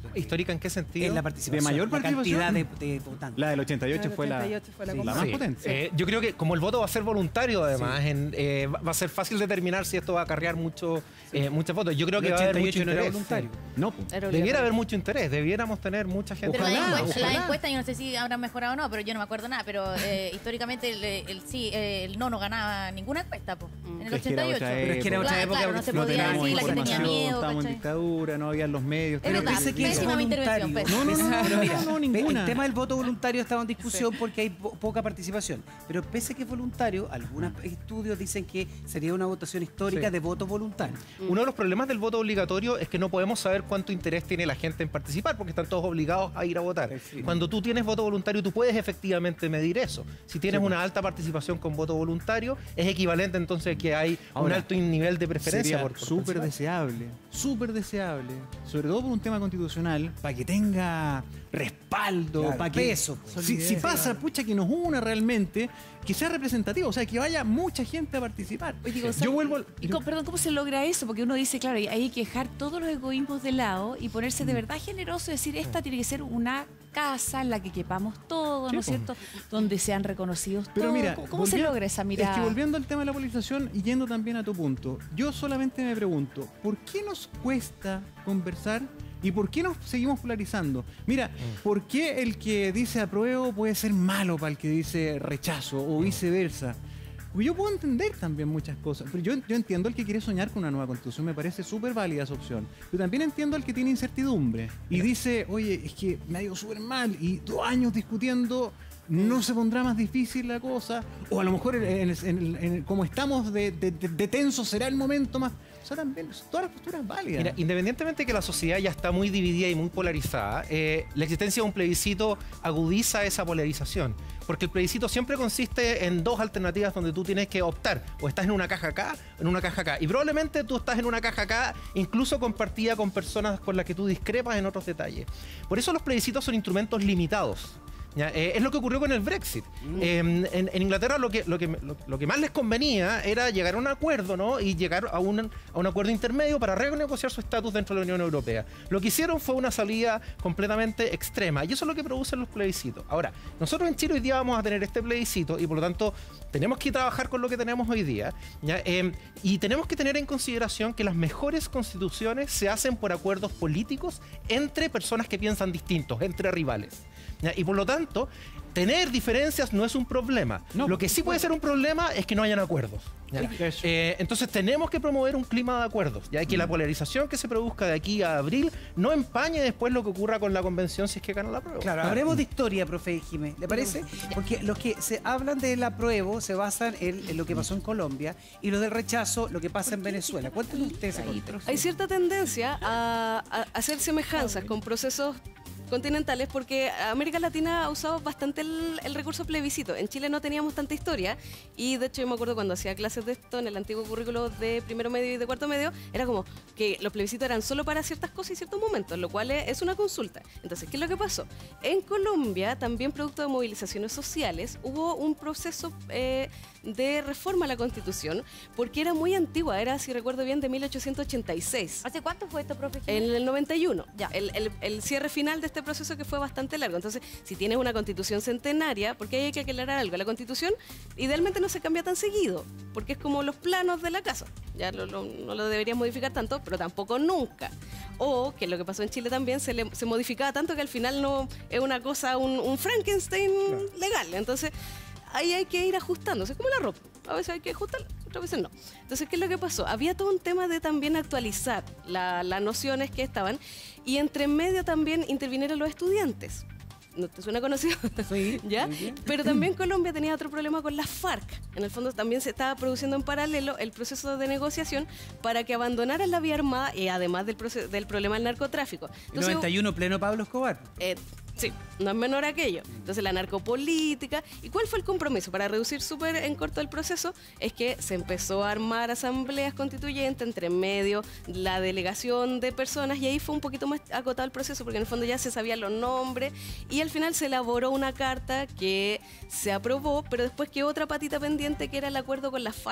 ¿Histórica en qué sentido? En la participación. ¿De mayor la participación? cantidad de, de votantes. La del ochenta y ocho La del fue la, ochenta y ocho fue la sí, con la más. más Sí. potente. Eh, yo creo que como el voto va a ser voluntario, además, en, eh, va va a ser fácil determinar si esto va a acarrear mucho, eh, muchas votos. Yo creo El que va a haber ochenta y mucho ocho no era interés. voluntario. No, pues. Era Debiera obligatorio. haber mucho interés, debiéramos tener mucha gente. Pero Ojalá, la, encuesta, la ojalá. encuesta, yo no sé si habrán mejorado o no, pero yo no me acuerdo nada. Pero eh, históricamente el, el sí, eh, el no no ganaba ninguna encuesta po, en el Es que era ochenta y ocho. otra Pero es que era otra Claro, época claro, porque no se No podía teníamos decir, la gente tenía información, miedo. estábamos en ¿cachai? dictadura, no había los medios. Es Pero verdad, pese que es pésima mi voluntario. intervención, No, no, no, Pero no, mira, no, ve, ninguna. el tema del voto voluntario estaba en discusión porque hay po- poca participación. Pero pese que es voluntario, algunos estudios dicen que sería una votación histórica Sí. de voto voluntario. Uno de los problemas del voto obligatorio es que no podemos saber cuánto interés tiene la gente en participar porque están todos obligados a ir a votar. Sí. Cuando tú tienes voto voluntario, tú puedes efectivamente medir eso. Si tienes una alta participación con voto voluntario, es equivalente entonces que hay un Ahora, alto nivel de preferencia Sería por, por súper participar. deseable, súper deseable, sobre todo por un tema constitucional, para que tenga respaldo, Claro, para que peso, pues. si, si pasa, pucha, que nos una realmente, que sea representativo, o sea, que vaya mucha gente a participar. Oye, digo, Yo ¿sabes? vuelvo, al- Y co- perdón, ¿cómo se logra eso? Porque uno dice, claro, hay que dejar todos los egoísmos de lado y ponerse Mm. de verdad generoso y decir, esta tiene que ser una casa en la que quepamos todos, Sí, ¿no es po. cierto? Donde sean reconocidos Pero todos. mira, ¿Cómo, cómo se volviendo- logra esa mirada? Es que volviendo al tema de la polarización y yendo también a tu punto, yo solamente me pregunto, ¿por qué nos cuesta conversar y por qué nos seguimos polarizando? Mira, Mm. ¿por qué el que dice apruebo puede ser malo para el que dice rechazo o viceversa? Porque yo puedo entender también muchas cosas, pero yo, yo entiendo al que quiere soñar con una nueva constitución, me parece súper válida esa opción. Pero también entiendo al que tiene incertidumbre y dice, oye, es que me ha ido súper mal y dos años discutiendo, no se pondrá más difícil la cosa, o a lo mejor en, en- en- en- como estamos de, de- de- de tenso será el momento más... O sea, también, todas las posturas válidas. Mira, independientemente de que la sociedad ya está muy dividida y muy polarizada, eh, la existencia de un plebiscito agudiza esa polarización. Porque el plebiscito siempre consiste en dos alternativas donde tú tienes que optar. O estás en una caja acá, o en una caja acá. Y probablemente tú estás en una caja acá, incluso compartida con personas con las que tú discrepas en otros detalles. Por eso los plebiscitos son instrumentos limitados. ¿Ya? Eh, es lo que ocurrió con el Brexit. Eh, en, en Inglaterra lo que, lo, que, lo, lo que más les convenía era llegar a un acuerdo, ¿no? Y llegar a un, a un acuerdo intermedio para renegociar su estatus dentro de la Unión Europea. Lo que hicieron fue una salida completamente extrema y eso es lo que producen los plebiscitos. Ahora, nosotros en Chile hoy día vamos a tener este plebiscito y por lo tanto tenemos que trabajar con lo que tenemos hoy día, ¿ya? Eh, y tenemos que tener en consideración que las mejores constituciones se hacen por acuerdos políticos entre personas que piensan distintos, entre rivales. ¿Ya? Y por lo tanto, tener diferencias no es un problema. No, lo que sí puede ser un problema es que no hayan acuerdos. ¿Ya? Eso. Eh, entonces tenemos que promover un clima de acuerdos, ya que la polarización que se produzca de aquí a abril no empañe después lo que ocurra con la convención si es que gana la prueba. Claro, hablemos de historia, profe Jiménez, ¿le parece? Porque los que se hablan del apruebo se basan en, en lo que pasó en Colombia y los del rechazo, lo que pasa en Venezuela. Cuéntenos ustedes ese contexto. Hay cierta tendencia a, a hacer semejanzas con procesos continentales porque América Latina ha usado bastante el, el recurso plebiscito. En Chile no teníamos tanta historia y de hecho yo me acuerdo cuando hacía clases de esto en el antiguo currículo de primero medio y de cuarto medio, era como que los plebiscitos eran solo para ciertas cosas y ciertos momentos, lo cual es, es una consulta. Entonces, ¿qué es lo que pasó? En Colombia, también producto de movilizaciones sociales, hubo un proceso eh, de reforma a la Constitución porque era muy antigua, era, si recuerdo bien, de mil ochocientos ochenta y seis. ¿Hace cuánto fue esto, profe? En el noventa y uno, Ya. el, el- el cierre final de este proceso que fue bastante largo. Entonces, si tienes una constitución centenaria, porque ahí hay que aclarar algo, la constitución idealmente no se cambia tan seguido, porque es como los planos de la casa. Ya lo- lo- no lo deberías modificar tanto, pero tampoco nunca. O, que lo que pasó en Chile también, se, le, se modificaba tanto que al final no es una cosa, un, un Frankenstein legal. Entonces, ahí hay que ir ajustándose, como la ropa. A veces hay que ajustarla, otras veces no. Entonces, ¿qué es lo que pasó? Había todo un tema de también actualizar la- las nociones que estaban y entre medio también intervinieron los estudiantes. ¿No te suena conocido? Sí, ¿Ya? muy bien. Pero también Colombia tenía otro problema con las FARC. En el fondo también se estaba produciendo en paralelo el proceso de negociación para que abandonaran la vía armada y además del, proce- del problema del narcotráfico. El Entonces, noventa y uno, pleno Pablo Escobar. eh, sí, no es menor aquello. Entonces la narcopolítica. ¿Y cuál fue el compromiso? Para reducir súper en corto el proceso, es que se empezó a armar asambleas constituyentes, entre medio la delegación de personas, y ahí fue un poquito más acotado el proceso, porque en el fondo ya se sabían los nombres, y al final se elaboró una carta que se aprobó, pero después quedó otra patita pendiente que era el acuerdo con las FARC.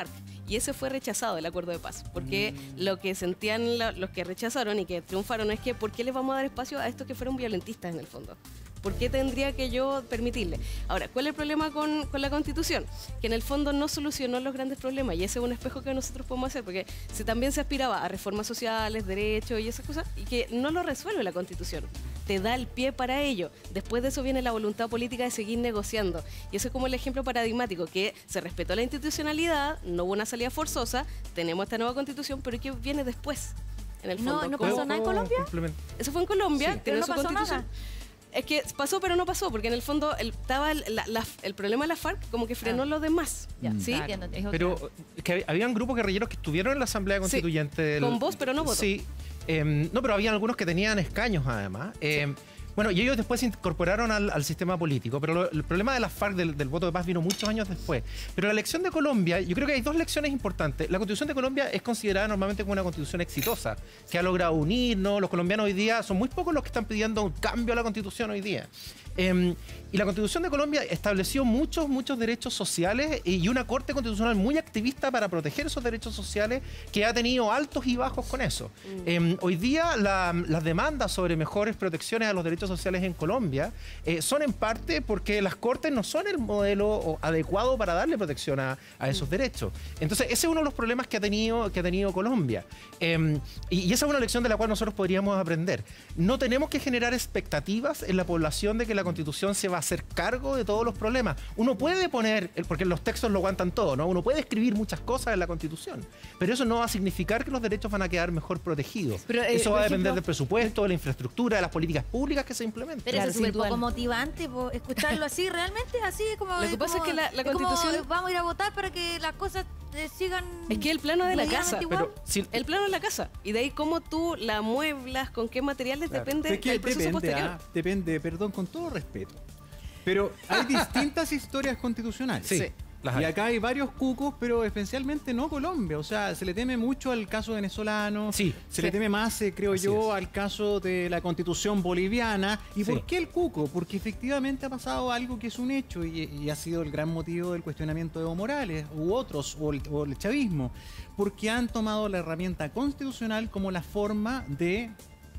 y ese fue rechazado, el acuerdo de paz, porque mm. lo que sentían la, los que rechazaron y que triunfaron es que ¿por qué les vamos a dar espacio a estos que fueron violentistas en el fondo? ¿Por qué tendría que yo permitirle? Ahora, ¿cuál es el problema con, con la Constitución? Que en el fondo no solucionó los grandes problemas, y ese es un espejo que nosotros podemos hacer, porque se, también se aspiraba a reformas sociales, derechos y esas cosas, y que no lo resuelve la Constitución. Te da el pie para ello. Después de eso viene la voluntad política de seguir negociando. Y eso es como el ejemplo paradigmático, que se respetó la institucionalidad, no hubo una salida forzosa, tenemos esta nueva Constitución, pero ¿qué viene después? En el fondo, ¿No, no pasó nada en Colombia? Eso fue en Colombia, sí, pero no pasó nada. Es que pasó, pero no pasó, porque en el fondo el, estaba el, la, la, el problema de la FARC como que frenó ah. lo demás. Ya, ¿sí? Claro, pero que habían grupos guerrilleros que estuvieron en la Asamblea Constituyente. Sí, del, con voz, pero no voto. Sí. Eh, no, pero habían algunos que tenían escaños, además. Eh, sí. Bueno, y ellos después se incorporaron al, al sistema político, pero lo, el problema de la FARC, del, del voto de paz, vino muchos años después. Pero la elección de Colombia, yo creo que hay dos lecciones importantes. La Constitución de Colombia es considerada normalmente como una constitución exitosa, que ha logrado unirnos. Los colombianos hoy día son muy pocos los que están pidiendo un cambio a la Constitución hoy día. Eh, y la Constitución de Colombia estableció muchos, muchos derechos sociales y una Corte Constitucional muy activista para proteger esos derechos sociales, que ha tenido altos y bajos con eso. Mm. Eh, hoy día la, las demandas sobre mejores protecciones a los derechos sociales en Colombia eh, son en parte porque las Cortes no son el modelo adecuado para darle protección a, a esos mm. derechos. Entonces ese es uno de los problemas que ha tenido, que ha tenido Colombia. Eh, y, y esa es una lección de la cual nosotros podríamos aprender. No tenemos que generar expectativas en la población de que la Constitución se va a hacer cargo de todos los problemas. Uno puede poner, porque los textos lo aguantan todo, ¿no? Uno puede escribir muchas cosas en la Constitución, pero eso no va a significar que los derechos van a quedar mejor protegidos. Pero, eh, eso va a depender ejemplo, del presupuesto, de la infraestructura, de las políticas públicas que se implementen. Pero claro, eso es súper poco motivante, po, escucharlo así, realmente, así como... Lo que pasa como, es que la, la Constitución... Como, vamos a ir a votar para que las cosas eh, sigan... Es que el plano de la casa, pero, si, el plano de la casa, y de ahí cómo tú la mueblas, con qué materiales, claro, depende es que del proceso depende, posterior. Ah, depende, perdón, con todo respeto. Pero hay distintas historias constitucionales. Sí. sí. Y acá hay varios cucos, pero especialmente no Colombia. O sea, se le teme mucho al caso venezolano. Sí. Se sí. le teme más, eh, creo Así yo, es. al caso de la Constitución boliviana. ¿Y sí. por qué el cuco? Porque efectivamente ha pasado algo que es un hecho y, y ha sido el gran motivo del cuestionamiento de Evo Morales u otros, o el, o el chavismo. Porque han tomado la herramienta constitucional como la forma de...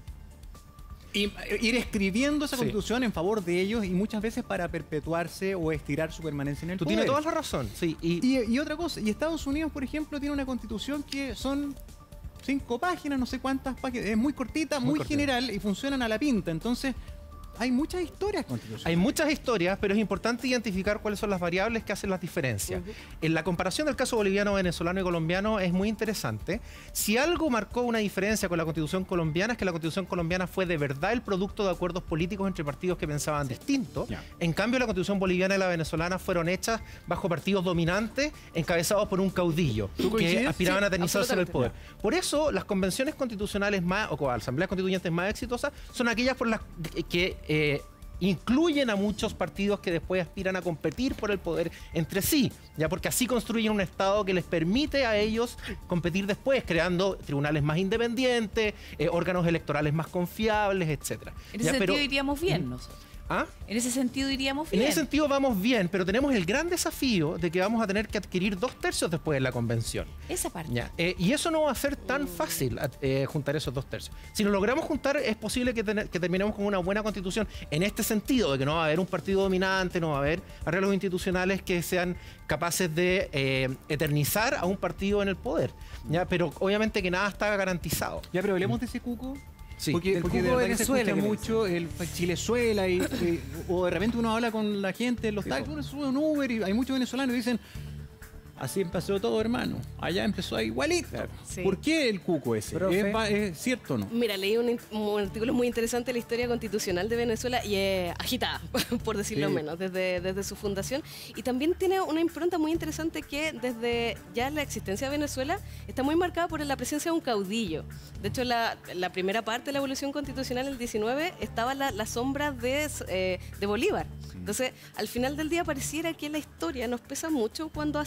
Y, ir escribiendo esa constitución sí. en favor de ellos y muchas veces para perpetuarse o estirar su permanencia en el Tú poder. tienes toda la razón, sí. Y, y, y otra cosa, y Estados Unidos, por ejemplo, tiene una constitución que son cinco páginas, no sé cuántas páginas, es muy cortita, muy, muy cortita. general y funcionan a la pinta. Entonces, hay muchas historias constitucionales. Hay muchas historias, pero es importante identificar cuáles son las variables que hacen las diferencias. Uh-huh. En la comparación del caso boliviano, venezolano y colombiano es muy interesante. Si algo marcó una diferencia con la Constitución colombiana es que la Constitución colombiana fue de verdad el producto de acuerdos políticos entre partidos que pensaban sí. distinto. Yeah. En cambio, la Constitución boliviana y la venezolana fueron hechas bajo partidos dominantes encabezados por un caudillo que aspiraban sí, a eternizarse en el poder. Yeah. Por eso, las convenciones constitucionales más, o asambleas constituyentes más exitosas son aquellas por las que Eh, incluyen a muchos partidos que después aspiran a competir por el poder entre sí, ya porque así construyen un Estado que les permite a ellos competir después, creando tribunales más independientes, eh, órganos electorales más confiables, etcétera. En ese ya, sentido pero, iríamos bien nosotros. ¿Ah? En ese sentido iríamos bien. En ese sentido vamos bien, pero tenemos el gran desafío de que vamos a tener que adquirir dos tercios después de la convención. Esa parte. Ya, eh, y eso no va a ser tan fácil eh, juntar esos dos tercios. Si lo logramos juntar, es posible que, tener, que terminemos con una buena constitución en este sentido, de que no va a haber un partido dominante, no va a haber arreglos institucionales que sean capaces de eh, eternizar a un partido en el poder. ¿Ya? Pero obviamente que nada está garantizado. Ya, pero hablemos de ese cuco. Sí, porque, porque de Venezuela se mucho el Chilezuela y, y, o de repente uno habla con la gente en los taxis, uno sube un Uber y hay muchos venezolanos que dicen así empezó todo, hermano. Allá empezó igualito. Claro. Sí. ¿Por qué el cuco ese? ¿Es, ¿Es cierto o no? Mira, leí un, un artículo muy interesante de la historia constitucional de Venezuela y es agitada, por decirlo sí. menos, desde, desde su fundación. Y también tiene una impronta muy interesante que desde ya la existencia de Venezuela está muy marcada por la presencia de un caudillo. De hecho, la, la primera parte de la evolución constitucional, el diecinueve, estaba la, la sombra de, eh, de Bolívar. Entonces, al final del día pareciera que la historia nos pesa mucho cuando hacemos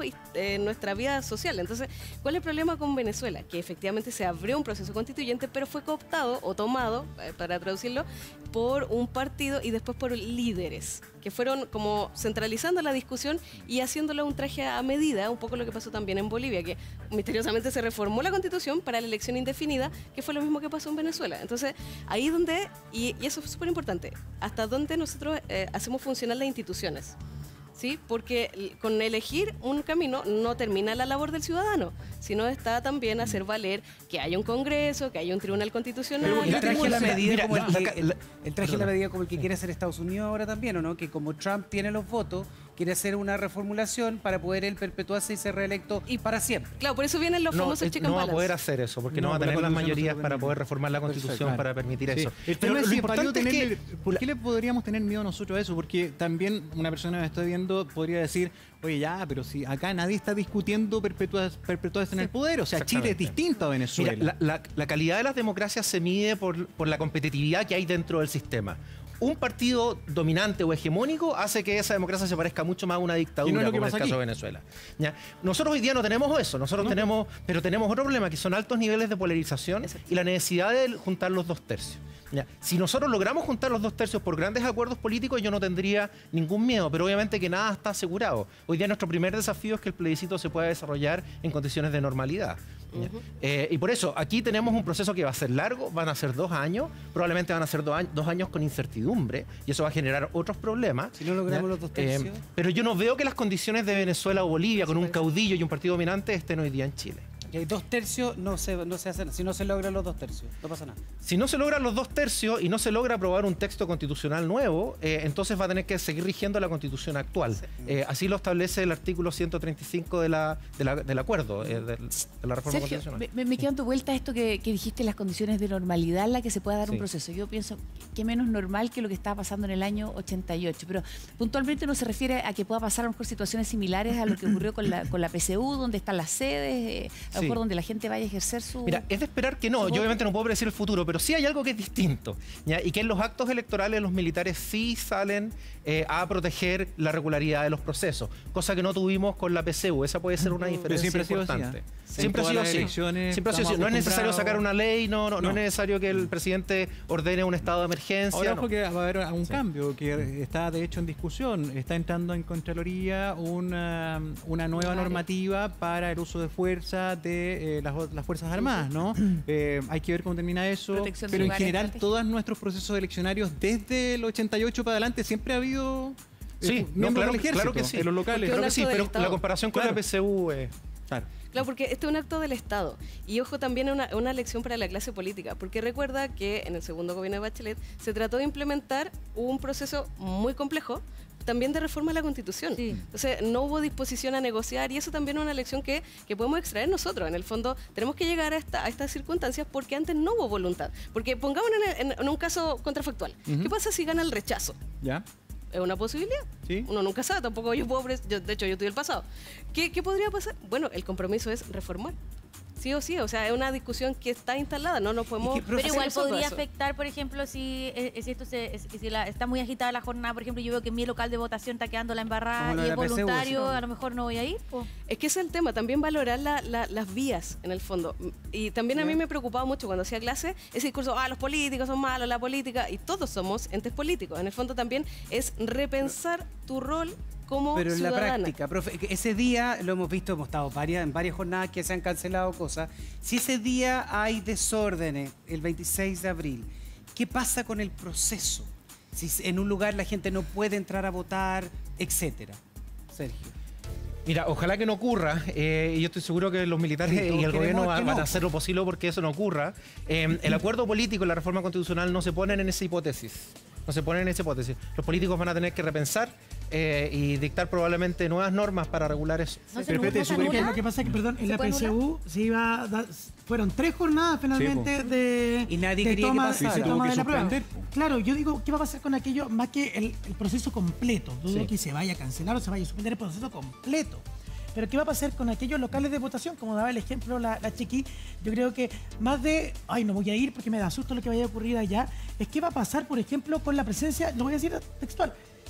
eh, nuestra vida social. Entonces, ¿cuál es el problema con Venezuela? Que efectivamente se abrió un proceso constituyente, pero fue cooptado o tomado, eh, para traducirlo, por un partido y después por líderes, que fueron como centralizando la discusión y haciéndole un traje a medida, un poco lo que pasó también en Bolivia, que misteriosamente se reformó la Constitución para la elección indefinida, que fue lo mismo que pasó en Venezuela. Entonces, ahí donde, y, y eso es súper importante, hasta dónde nosotros eh, hacemos funcionar las instituciones. ¿Sí? Porque con elegir un camino no termina la labor del ciudadano, sino está también hacer valer que haya un Congreso, que haya un Tribunal Constitucional. Pero el traje a la medida Mira, como el, la- que, la- el, el traje a la medida como el que quiere hacer Estados Unidos ahora también, ¿o no? Que como Trump tiene los votos, quiere hacer una reformulación para poder él perpetuarse y ser reelecto y para siempre. Claro, por eso vienen los No, famosos es- check no and va a balance. poder hacer eso, porque no, No, va a pero tener la las Constitución mayorías no se para permite. poder reformar la Constitución Claro. para permitir Sí. eso. El Pero tema es lo si importante es tenerle- que... ¿por qué le podríamos tener miedo nosotros a eso? Porque también una persona que me está viendo podría decir, oye, ya, pero si acá nadie está discutiendo perpetuas, perpetuarse en el poder, o sea, Chile es Exactamente. distinto a Venezuela. Mira, la, la- la calidad de las democracias se mide por, por la competitividad que hay dentro del sistema. Un partido dominante o hegemónico hace que esa democracia se parezca mucho más a una dictadura, Y no es lo que como en el pasa caso de aquí. Venezuela. ¿Ya? Nosotros hoy día no tenemos eso, nosotros tenemos, pero tenemos otro problema, que son altos niveles de polarización y la necesidad de juntar los dos tercios. ¿Ya? Si nosotros logramos juntar los dos tercios por grandes acuerdos políticos, yo no tendría ningún miedo, pero obviamente que nada está asegurado. Hoy día nuestro primer desafío es que el plebiscito se pueda desarrollar en condiciones de normalidad. ¿Ya? Eh, y por eso, aquí tenemos un proceso que va a ser largo, van a ser dos años, probablemente van a ser dos años, dos años con incertidumbre, y eso va a generar otros problemas. Si no logramos ¿ya? los dos Eh, tercios. pero yo no veo que las condiciones de Venezuela o Bolivia, con un caudillo y un partido dominante, estén hoy día en Chile. Y hay dos tercios, no se, no se hacen, si no se logran los dos tercios, no pasa nada. Si no se logran los dos tercios y no se logra aprobar un texto constitucional nuevo, eh, entonces va a tener que seguir rigiendo la constitución actual. Eh, así lo establece el artículo ciento treinta y cinco de la, de la- del acuerdo, eh, del- de la reforma Sergio, constitucional. me, me quedo dando vuelta a esto que, que dijiste, las condiciones de normalidad en la que se pueda dar un Sí. proceso. Yo pienso que menos normal que lo que estaba pasando en el año ochenta y ocho, pero puntualmente no se refiere a que pueda pasar a lo mejor situaciones similares a lo que ocurrió con la, con la P C U, donde están las sedes, eh, a lo Sí. mejor donde la gente vaya a ejercer su... Mira, es de esperar que no. Supongo Yo obviamente no puedo predecir el futuro, pero sí hay algo que es distinto. ¿Ya? Y que en los actos electorales los militares sí salen eh, a proteger la regularidad de los procesos, cosa que no tuvimos con la P C U. Esa puede ser una diferencia siempre ha sido así, importante. ¿eh? En Siempre ha todas sido las así. elecciones Siempre ha sido así. estamos No es necesario acostumbrados- sacar una ley, no, no, no No. es necesario que el presidente ordene un estado de emergencia. Ahora, no. ojo que va a haber un cambio que está de hecho en discusión. Está entrando en Contraloría una, una nueva Vale. normativa para el uso de fuerza de eh, las, las Fuerzas Armadas, ¿no? Eh, hay que ver cómo termina eso. Protección de Pero en lugares general, estratégicos. todos nuestros procesos eleccionarios desde el ochenta y ocho para adelante siempre ha habido eh, Sí, no, miembros claro, del ejército claro que sí. en los locales. Claro que un sí, acto del pero Estado. la comparación con Claro. la P C U es... Claro. Claro, porque este es un acto del Estado. Y ojo, también una, una lección para la clase política, porque recuerda que en el segundo gobierno de Bachelet se trató de implementar un proceso muy complejo, también de reforma a la Constitución. Sí. Entonces, no hubo disposición a negociar y eso también es una lección que, que podemos extraer nosotros. En el fondo, tenemos que llegar a, esta, a estas circunstancias porque antes no hubo voluntad. Porque pongamos en, en- en un caso contrafactual. Ujú. ¿Qué pasa si gana el rechazo? ¿Ya? Es una posibilidad. Sí. Uno nunca sabe, tampoco yo puedo... pres- yo, de hecho, yo estoy del pasado. ¿Qué, ¿Qué podría pasar? Bueno, el compromiso es reformar. Sí o sí, o sea, es una discusión que está instalada, no nos podemos... Y que, profe, Pero igual hacer nosotros podría eso. afectar, por ejemplo, si, eh, si esto se, es- si la- está muy agitada la jornada, por ejemplo, yo veo que en mi local de votación está quedando la Como embarrada lo y de es la P C U, voluntario, sí. a lo mejor no voy a ir. po. Es que ese es el tema, también valorar la- la- las vías, en el fondo. Y también a mí me preocupaba mucho cuando hacía clase ese discurso, ah, los políticos son malos, la política, y todos somos entes políticos. En el fondo también es repensar tu rol como Pero en la ciudadana. práctica, profe, que ese día lo hemos visto, hemos estado varias, en varias jornadas que se han cancelado cosas. Si ese día hay desórdenes, el veintiséis de abril, ¿qué pasa con el proceso? Si en un lugar la gente no puede entrar a votar, etcétera. Sergio. Mira, ojalá que no ocurra, eh, y yo estoy seguro que los militares Sí, todos y el queremos gobierno que van, no. van a hacer lo posible porque eso no ocurra. Eh, el acuerdo político y la reforma constitucional no se ponen en esa hipótesis. No se ponen en esa hipótesis. Los políticos van a tener que repensar eh, y dictar probablemente nuevas normas para regular eso. No se Pero anula, espérate, no se súper Porque anula. lo que pasa es que, perdón, en ¿Se la puede P C U se iba a dar- fueron tres jornadas finalmente de, Y nadie de quería que toma, pasara. de Sí, se toma tuvo que de la prueba. suspender, po. Claro, yo digo, ¿qué va a pasar con aquello? Más que el, el proceso completo. Dudo Sí. que se vaya a cancelar o se vaya a suspender el proceso completo. Pero ¿qué va a pasar con aquellos locales de votación? Como daba el ejemplo la, la Chiqui, yo creo que más de, ay, no voy a ir porque me da susto lo que vaya a ocurrir allá, es qué va a pasar, por ejemplo, con la presencia, lo voy a decir textual,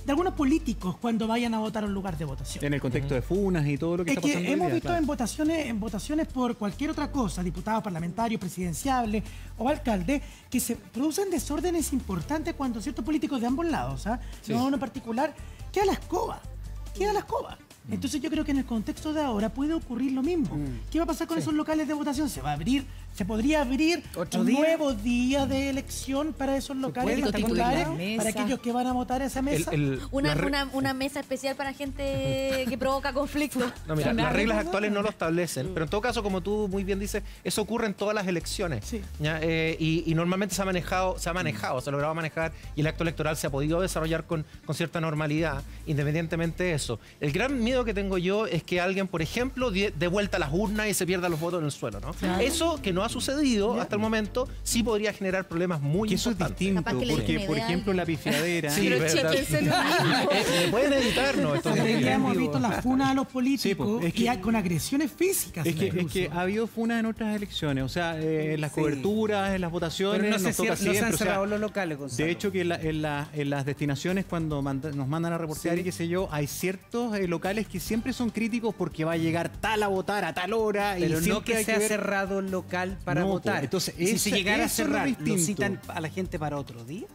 de algunos políticos cuando vayan a votar a un lugar de votación. En el contexto de funas y todo lo que Es está pasando que hoy hemos día, visto claro. en votaciones, en votaciones por cualquier otra cosa, diputados, parlamentarios, presidenciables o alcaldes, que se producen desórdenes importantes cuando ciertos políticos de ambos lados, ¿ah? No uno en particular, queda la escoba, queda la escoba. Entonces yo creo que en el contexto de ahora puede ocurrir lo mismo. ¿Qué va a pasar con esos locales de votación? ¿Se va a abrir? ¿Se podría abrir ¿Otro un día? nuevo día de elección para esos locales puede particulares, constituir la para mesa. aquellos que van a votar a esa El- mesa? el- Una, la re- una, una mesa especial para gente que provoca conflicto. No, mira, Nada las de reglas nada. actuales no lo establecen, pero en todo caso, como tú muy bien dices, eso ocurre en todas las elecciones. Sí. ¿ya? Eh, y, y normalmente se ha manejado, se ha manejado, se ha logrado manejar y el acto electoral se ha podido desarrollar con, con cierta normalidad, independientemente de eso. El gran miedo que tengo yo es que alguien, por ejemplo, dé de vuelta a las urnas y se pierda los votos en el suelo, ¿no? Eso que no ha sucedido hasta el momento, sí podría generar problemas muy Que eso es importantes. distinto, Capaz que le porque, dicen por idea a ejemplo, alguien. la pifiadera... Sí, Pero verdad. chéquense lo mismo. Eh, pueden editarnos esto. Hoy día hemos visto las funas a los Sí, políticos pues, es que- y hay- con agresiones físicas. Es que, es incluso. que ha habido funas en otras elecciones, o sea, eh, en las Sí. coberturas, en las votaciones, Pero no, se nos toca cier- no se han siempre, o sea, cerrado los locales, Gonzalo. de hecho, que en, la- en la- en las destinaciones, cuando manda- nos mandan a reportear Sí. y qué sé yo, hay ciertos eh, locales que siempre son críticos porque va a llegar tal a votar a tal hora. Pero y no siempre que hay sea ver- cerrado el local para No, votar. pues, entonces, Y si ese- se llegara a eso es lo cerrar, ¿lo distinto. citan a la gente para otro día?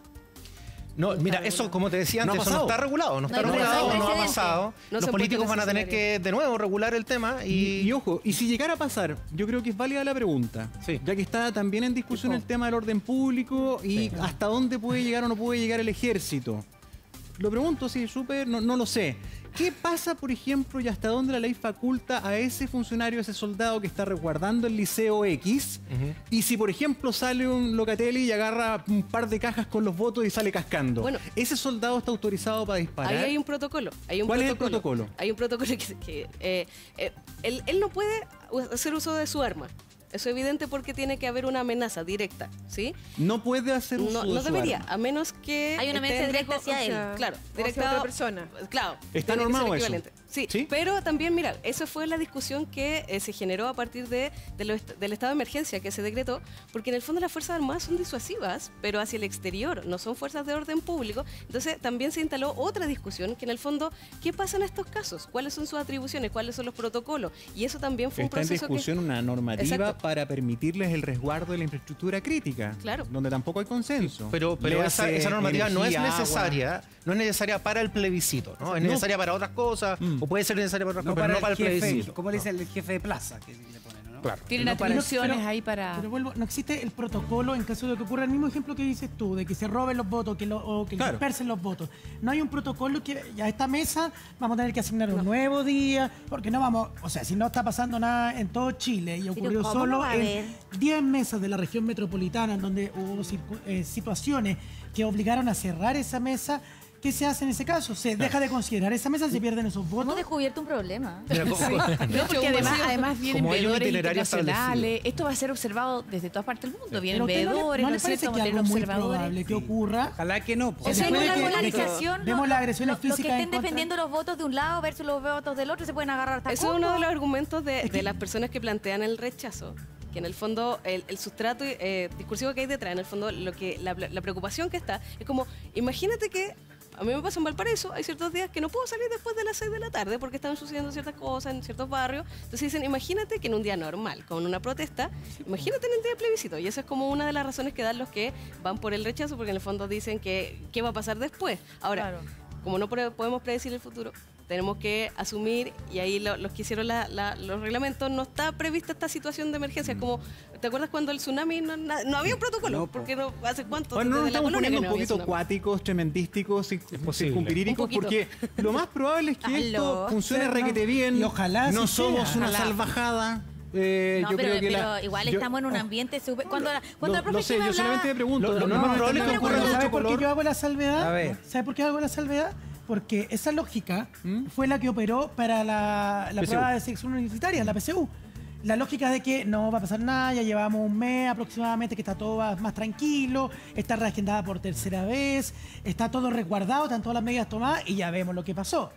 No, mira, eso, como te decía No ha antes, eso no pasado. está regulado, no No está hay regulado, precedente. no ha No hay pasado. No Los se ha políticos puesto van a tener necesario. que, de nuevo, regular el tema Y, y... y ojo, y si llegara a pasar, yo creo que es válida la pregunta, Sí. ya que está también en discusión el tema del orden público y hasta dónde puede llegar o no puede llegar el ejército. Lo pregunto, sí, súper, no, no lo sé. ¿Qué pasa, por ejemplo, y hasta dónde la ley faculta a ese funcionario, a ese soldado que está resguardando el liceo X? Ujú. Y si, por ejemplo, sale un Locatelli y agarra un par de cajas con los votos y sale cascando. Bueno. ¿Ese soldado está autorizado para disparar? Ahí hay un protocolo. Hay un ¿Cuál es el protocolo. protocolo? Hay un protocolo que, que, eh, eh, él, él no puede hacer uso de su arma. Eso es evidente porque tiene que haber una amenaza directa, ¿sí? No puede hacer uso No, de no su debería, arma. a menos que... Hay una esté amenaza en directa riesgo, hacia o sea, él. Claro, hacia directa otra persona. Claro. ¿Está tiene que ser normado eso? equivalente. Sí, ¿Sí? pero también, mira, esa fue la discusión que eh, se generó a partir de, de lo est- del estado de emergencia que se decretó, porque en el fondo las Fuerzas Armadas son disuasivas, pero hacia el exterior, no son fuerzas de orden público. Entonces también se instaló otra discusión, que en el fondo, ¿qué pasa en estos casos? ¿Cuáles son sus atribuciones? ¿Cuáles son los protocolos? Y eso también fue un Está en proceso discusión que... una normativa Exacto. para permitirles el resguardo de la infraestructura crítica, Claro. donde tampoco hay consenso. Pero, pero esa, Léase esa normativa no es energía, agua. necesaria, no es necesaria para el plebiscito, ¿no? Es No. necesaria para otras cosas, Mm. o puede ser necesaria para otras No cosas, pero no para el el jefe, plebiscito. ¿cómo le dice el jefe de plaza? Que le ponen, ¿no? Claro. Tienen No para- atribuciones pero- ahí para... Pero vuelvo, no existe el protocolo en caso de que ocurra el mismo ejemplo que dices tú, de que se roben los votos que lo- o que Claro. dispersen los votos. No hay un protocolo que ya a esta mesa vamos a tener que asignar un nuevo día, porque no vamos, o sea, si no está pasando nada en todo Chile y ocurrió ¿cómo solo no va a en haber? diez mesas de la región metropolitana en donde hubo circu- eh, situaciones que obligaron a cerrar esa mesa, ¿qué se hace en ese caso? Se deja de considerar esa mesa, se pierden esos Hemos votos. descubierto un problema. Mira, como- No, porque además, además vienen Como hay un veedores itinerario internacionales. Esto va a ser observado desde todas partes del mundo. Vienen Pero ¿a usted no le- veedores, ¿no ¿no le es parece cierto? que Vamos a algo tener muy observadores. probable que ocurra? Ojalá que no. O pues. sea, puede con la que- polarización, vemos lo- las agresiones lo- los físicas que en estén contra. defendiendo los votos de un lado versus los votos del otro se pueden agarrar hasta Eso es uno combos. de los argumentos de, de las personas que plantean el rechazo, que en el fondo el, el sustrato eh, discursivo que hay detrás, en el fondo lo que la, la preocupación que está es como, imagínate que a mí me pasa en Valparaíso, hay ciertos días que no puedo salir después de las seis de la tarde porque están sucediendo ciertas cosas en ciertos barrios. Entonces dicen, imagínate que en un día normal, con una protesta, imagínate en el día de plebiscito. Y esa es como una de las razones que dan los que van por el rechazo, porque en el fondo dicen que qué va a pasar después. Ahora, Claro. como no pre- podemos predecir el futuro, tenemos que asumir, y ahí lo- los que hicieron la- la- los reglamentos, no está prevista esta situación de emergencia. Como, ¿te acuerdas cuando el tsunami no, na- no había un protocolo? No, po. porque no, ¿hace cuánto? Bueno, no nos Desde la estamos colonia que poniendo no un había poquito tsunami. cuáticos, tremendísticos, posible. circunpiríricos, Un poquito. porque lo más probable es que esto Aló. funcione Sí, no. requete bien. Y ojalá no así somos sea. una Ojalá. salvajada. Eh, No, yo pero, creo que pero la- igual yo- estamos en un oh, ambiente súper... Cuando, la- cuando lo, la profe lo sé, Jimé yo solamente hablaba- me pregunto. Lo- lo lo más más probable es que probable ocurra es en que ¿Sabe otro por qué color. yo hago la salvedad? A ver. ¿Sabe por qué hago la salvedad? Porque esa lógica ¿Mm? fue la que operó para la, la P C U. prueba de selección universitaria, la P C U. La lógica de que no va a pasar nada, ya llevamos un mes aproximadamente que está todo más, más tranquilo, está reagendada por tercera vez, está todo resguardado, están todas las medidas tomadas y ya vemos lo que pasó.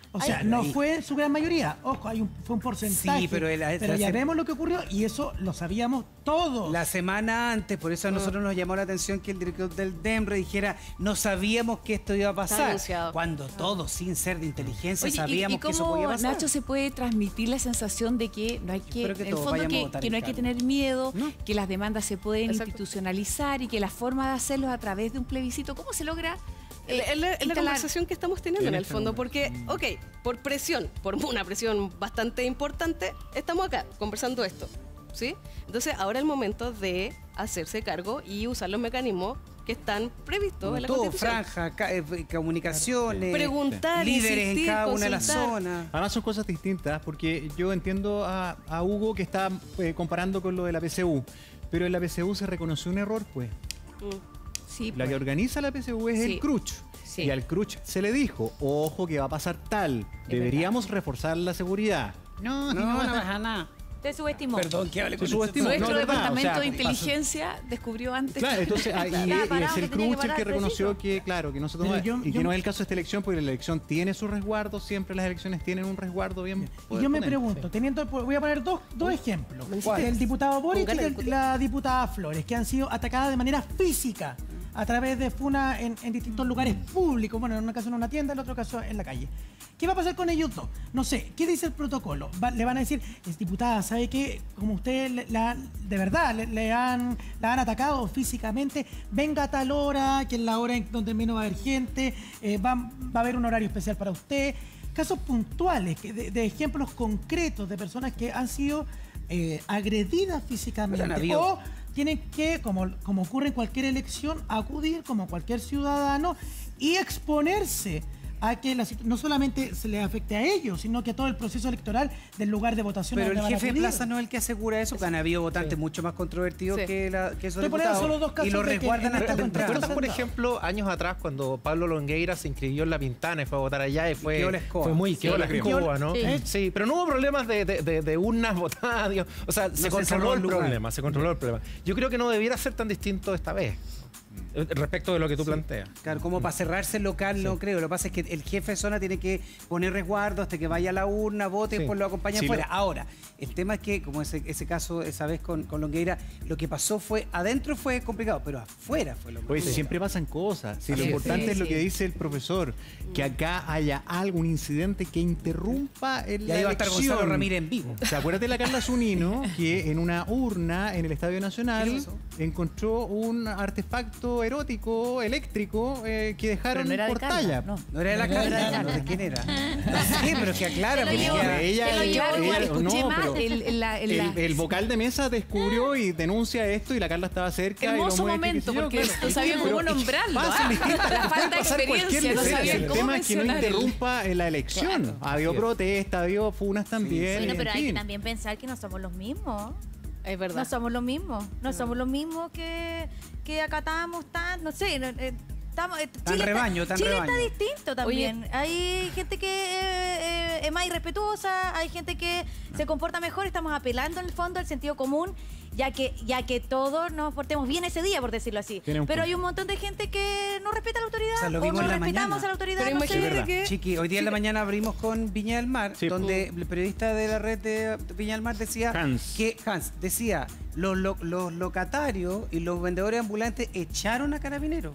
O sea, Ay, no ahí. fue en su gran mayoría. Ojo, hay un, fue un porcentaje. Sí, pero el- pero ya la- vemos lo que ocurrió y eso lo sabíamos todos. La semana antes, por eso a nosotros nos llamó la atención que el director del DEMRE dijera, no sabíamos que esto iba a Está pasar. anunciado. Cuando todos, sin ser de inteligencia, Oye, ¿y- sabíamos y, que eso cómo, podía pasar. Nacho, se puede transmitir la sensación de que no hay que, espero que en el todos fondo vayamos a que, votar que en no hay que calma. tener miedo, No. que las demandas se pueden Exacto. institucionalizar y que la forma de hacerlo es a través de un plebiscito. ¿Cómo se logra? eh, Es la, es la instalar? conversación que estamos teniendo en el fondo, porque, ok, por presión, por una presión bastante importante, estamos acá conversando esto, ¿sí? Entonces, ahora es el momento de hacerse cargo y usar los mecanismos que están previstos Como en la todo, Constitución. franja, ca- eh, comunicaciones, Preguntar, líderes en insistir, cada una de las consultar. zonas. Además son cosas distintas, porque yo entiendo a, a Hugo que está eh, comparando con lo de la P C U, pero en la P C U se reconoció un error, pues. Mm. Sí, La pues. que organiza la P C U es Sí. el CRUCH. Sí. Y al CRUCH se le dijo, ojo que va a pasar tal, deberíamos reforzar la seguridad. No, No, no pasa nada. Te subestimó. Perdón, que hable Se con subestimó. Nuestro No, es verdad, departamento o sea, de pasó- inteligencia descubrió antes. Claro, entonces ahí Estaba y parado, es que el tenía que CRUCH el parar que reconoció preciso. que, claro, que no se Pero toma yo- y que yo- no es el caso de esta elección, porque la elección tiene su resguardo, siempre las elecciones tienen un resguardo bien. Y poder yo me poner. pregunto, teniendo, voy a poner dos, dos ejemplos. ¿Cuál? El diputado Boric Con y ganas de el- discutir. la diputada Flores, que han sido atacadas de manera física a través de funa en, en distintos lugares públicos. Bueno, en un caso en una tienda, en otro caso en la calle. ¿Qué va a pasar con ellos dos? No sé, ¿qué dice el protocolo? Va- le van a decir, es diputada, ¿sabe qué? Como usted le- la, de verdad le, le han, la han atacado físicamente, venga a tal hora, que es la hora en donde menos va a haber gente, eh, va, va a haber un horario especial para usted. Casos puntuales, que de, de ejemplos concretos de personas que han sido eh, agredidas físicamente Pero han habido- o tienen que, como, como ocurre en cualquier elección, acudir como cualquier ciudadano y exponerse a que la situ- no solamente se les afecte a ellos, sino que a todo el proceso electoral del lugar de votación. a Pero el donde van a jefe de acudir. plaza no es el que asegura eso, que han habido votantes mucho más controvertidos Sí. que, la, que esos Estoy poniendo diputados solo dos casos y lo de que resguardan en hasta esta el contraria- contrato. ¿Recuerdas, por Sentado. ejemplo, años atrás cuando Pablo Longueira se inscribió en La Pintana y fue a votar allá y fue, quedó la escoba. fue muy Sí, quedó la la escoba, ¿no? Sí. Sí. pero no hubo problemas de, de, de, de urnas votadas, Dios. O sea, se se controló cerró el el lugar. problema, se controló el problema. Yo creo que no debiera ser tan distinto esta vez, eh, respecto de lo que tú planteas. Claro, como para cerrarse el local, no creo. Lo que pasa es que el jefe de zona tiene que poner resguardo hasta que vaya a la urna, vote y Sí. después lo acompaña Sí, afuera. lo- Ahora, el tema es que, como ese, ese caso, esa vez con, con Longueira, lo que pasó fue, adentro fue complicado, pero afuera fue lo más Pues complicado. siempre pasan cosas. Si lo Sí, importante sí, es lo sí. que dice el profesor, que acá haya algún incidente que interrumpa el, Y la ahí va a estar elección. Gonzalo Ramírez en vivo. ¿Se acuerdan de la Carla Zunino que en una urna en el Estadio ¿Qué Nacional le pasó? encontró un artefacto erótico, eléctrico, eh, que Pero dejaron no era de por Carla, talla? no. No era de la No era de Carla, Carla. no sé quién era. No sé, pero que aclara. Se lo porque llevó. ya- Ella, Te lo ella- llevó, ella- escuché no, más pero el, el- la- el- el- la- el vocal de mesa descubrió y denuncia esto y la Carla estaba cerca. y lo Hermoso mueve, momento, qué sé yo, porque claro. no sabían cómo Pero nombrarlo. pasan ¿ah? distintas- La falta de puede pasar cualquier experiencia, no licencia. sabían El cómo tema es que no mencionar el- interrumpa en la elección. Ha habido protestas, ha habido funas también. Bueno, en pero hay que fin. también pensar que no somos los mismos. Es verdad. No somos los mismos. No somos los mismos que, que acatamos tan, no sé, no, eh, estamos, eh, Tan rebaño, está, tan Chile rebaño. está distinto también. Hay gente que eh, eh, es más irrespetuosa, hay gente que se comporta mejor, estamos apelando en el fondo al sentido común, ya que, ya que todos nos portemos bien ese día, por decirlo así. Tiene un Pero punto. hay un montón de gente que no respeta a la autoridad, O sea, lo o vimos no en la respetamos mañana. a la autoridad. Pero no sé. imagínate verdad. que... Chiqui, hoy día en la mañana abrimos con Viña del Mar, Sí. donde el periodista de la red de Viña del Mar decía Hans. que Hans decía los, lo- los locatarios y los vendedores ambulantes echaron a Carabineros.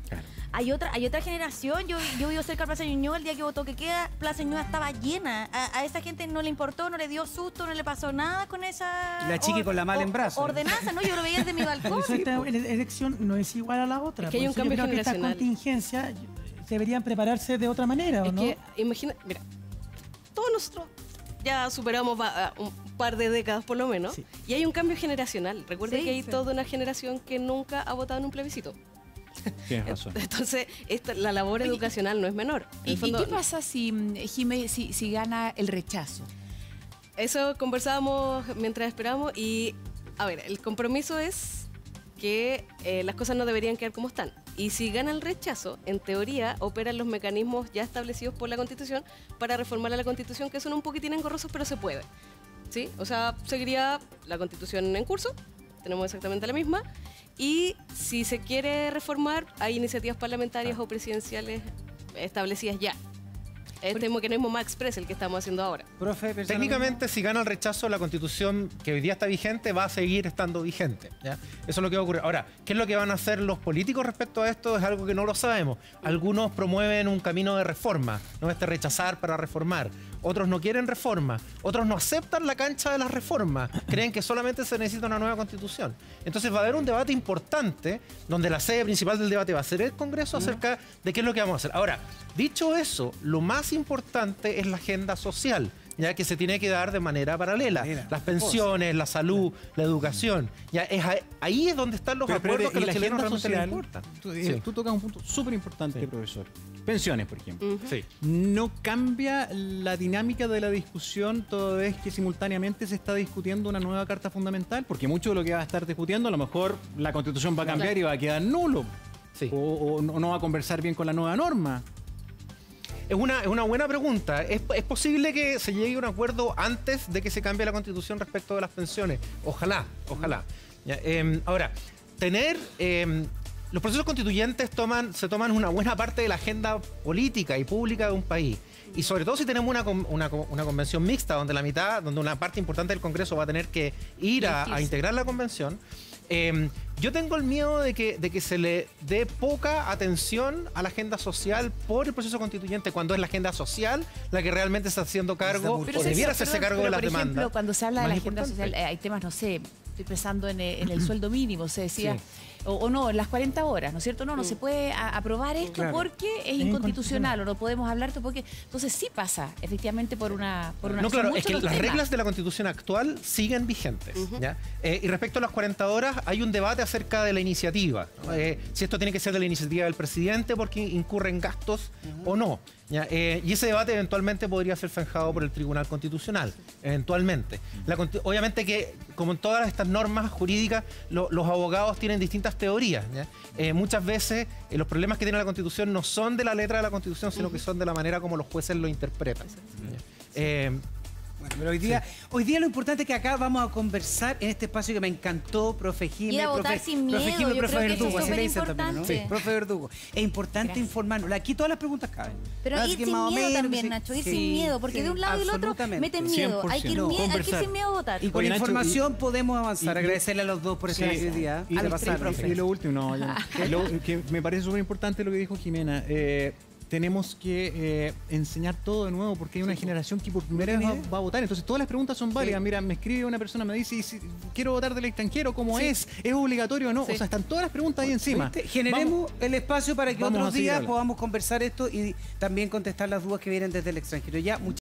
Hay otra, hay otra generación. Yo, yo vivo cerca de Plaza Ñuñoa. El día que votó que queda, Plaza Ñuñoa estaba llena. A, a esa gente no le importó, no le dio susto, no le pasó nada con esa. Y la chiqui con la mala en brazos. Ordenanza, ¿no? Yo lo veía desde mi balcón. Por eso esta ele- elección no es igual a la otra. Es que hay Por un eso yo cambio creo que estas generacional. contingencias eh, deberían prepararse de otra manera, ¿o Es no? que, imagina, mira, todos nosotros ya superamos va- un par de décadas por lo menos, Sí. y hay un cambio generacional. Recuerden Sí, que hay sí. toda una generación que nunca ha votado en un plebiscito. Tienes razón. Entonces, esta, la labor educacional no es menor. En ¿Y, el y fondo, qué pasa si, mm, Jime, si, si gana el rechazo? Eso conversábamos mientras esperábamos y, a ver, el compromiso es que eh, las cosas no deberían quedar como están. Y si gana el rechazo, en teoría operan los mecanismos ya establecidos por la Constitución para reformar a la Constitución, que son un poquitín engorrosos, pero se puede. ¿Sí? O sea, seguiría la Constitución en curso, tenemos exactamente la misma, y si se quiere reformar, hay iniciativas parlamentarias o presidenciales establecidas ya. Este mecanismo más express, el que estamos haciendo ahora. Profe, ¿piensa lo Técnicamente, si gana el rechazo, la Constitución que hoy día está vigente va a seguir estando vigente, ¿ya? Eso es lo que va a ocurrir. Ahora, ¿qué es lo que van a hacer los políticos respecto a esto? Es algo que no lo sabemos. Algunos promueven un camino de reforma, no este rechazar para reformar. Otros no quieren reforma. Otros no aceptan la cancha de las reformas. Creen que solamente se necesita una nueva Constitución. Entonces va a haber un debate importante donde la sede principal del debate va a ser el Congreso acerca de qué es lo que vamos a hacer. Ahora, dicho eso, lo más importante es la agenda social, ya que se tiene que dar de manera paralela. Mira, Las pensiones, la salud, la educación. Ya es ahí, ahí es donde están los Pero, acuerdos espérate, que y los la chilenos agenda realmente les social, importan. tú, Sí. tú tocas un punto súper importante, profesor. Pensiones, por ejemplo. Sí. No cambia la dinámica de la discusión toda vez que simultáneamente se está discutiendo una nueva carta fundamental, porque mucho de lo que va a estar discutiendo, a lo mejor la Constitución va a cambiar y va a quedar nulo. Sí. O, o no no va a conversar bien con la nueva norma. Es una, es una buena pregunta. ¿Es, ¿Es posible que se llegue a un acuerdo antes de que se cambie la Constitución respecto de las pensiones? Ojalá, ojalá. Ya, eh, ahora, tener... eh, los procesos constituyentes toman, se toman una buena parte de la agenda política y pública de un país. Y sobre todo si tenemos una, con- una, con- una convención mixta, donde la mitad, donde una parte importante del Congreso va a tener que ir a, a integrar la convención. Eh, yo tengo el miedo de que, de que se le dé poca atención a la agenda social por el proceso constituyente, cuando es la agenda social la que realmente está haciendo cargo, Pero o es debiera eso, hacerse perdón, cargo pero de las por ejemplo, demandas. cuando se habla de la más agenda importantes. social, eh, hay temas, no sé, estoy pensando en, eh, en el sueldo mínimo, se decía, Sí. o, o no, en las cuarenta horas, ¿no es cierto? No, no se puede a- aprobar esto Claro. porque es inconstitucional o no podemos hablar esto porque... Entonces sí pasa, efectivamente, por una... Por una No, son claro, es muchos que los las temas. reglas de la Constitución actual siguen vigentes. ¿ya? Eh, y respecto a las cuarenta horas, hay un debate acerca de la iniciativa. ¿no? Eh, si esto tiene que ser de la iniciativa del presidente porque incurren gastos o no. ¿ya? Eh, y ese debate eventualmente podría ser zanjado por el Tribunal Constitucional, eventualmente. La conti- obviamente que, como en todas estas normas jurídicas, lo- los abogados tienen distintas teorías. ¿ya? Eh, muchas veces eh, los problemas que tiene la Constitución no son de la letra de la Constitución, sino que son de la manera como los jueces lo interpretan. ¿ya? Eh, Bueno, pero hoy día, hoy día lo importante es que acá vamos a conversar en este espacio que me encantó, profe Jimé, Ir a votar profe, sin profe miedo, Jimé, yo profe creo que eso Verdugo, es así le dicen también, ¿no? superimportante. Profe Verdugo. Es importante Gracias. informarnos. Aquí todas las preguntas caben. Pero Así ir que sin más o miedo menos, también, sí, Nacho, ir sí, sin miedo, porque sí, de un lado y del otro absolutamente. meten miedo. Hay que, ir cien por ciento. mie- hay que ir Conversar. sin miedo a votar. Y con Oye, Nacho, información podemos avanzar. y- Agradecerle a los dos por estar Sí. aquí hoy día. Y, a lo- pasar, profe. y lo último, no, ya. Lo que me parece súper importante lo que dijo Jimena. eh, tenemos que eh, enseñar todo de nuevo porque hay una generación que por primera vez va, va a votar. Entonces todas las preguntas son válidas. Mira, me escribe una persona, me dice, "Y si quiero votar del extranjero, ¿cómo es? ¿Es obligatorio o no? O sea, están todas las preguntas ahí encima. ¿Viste? Generemos Vamos- el espacio para que vamos a otros seguir días hablando. podamos conversar esto y también contestar las dudas que vienen desde el extranjero. Ya, muchas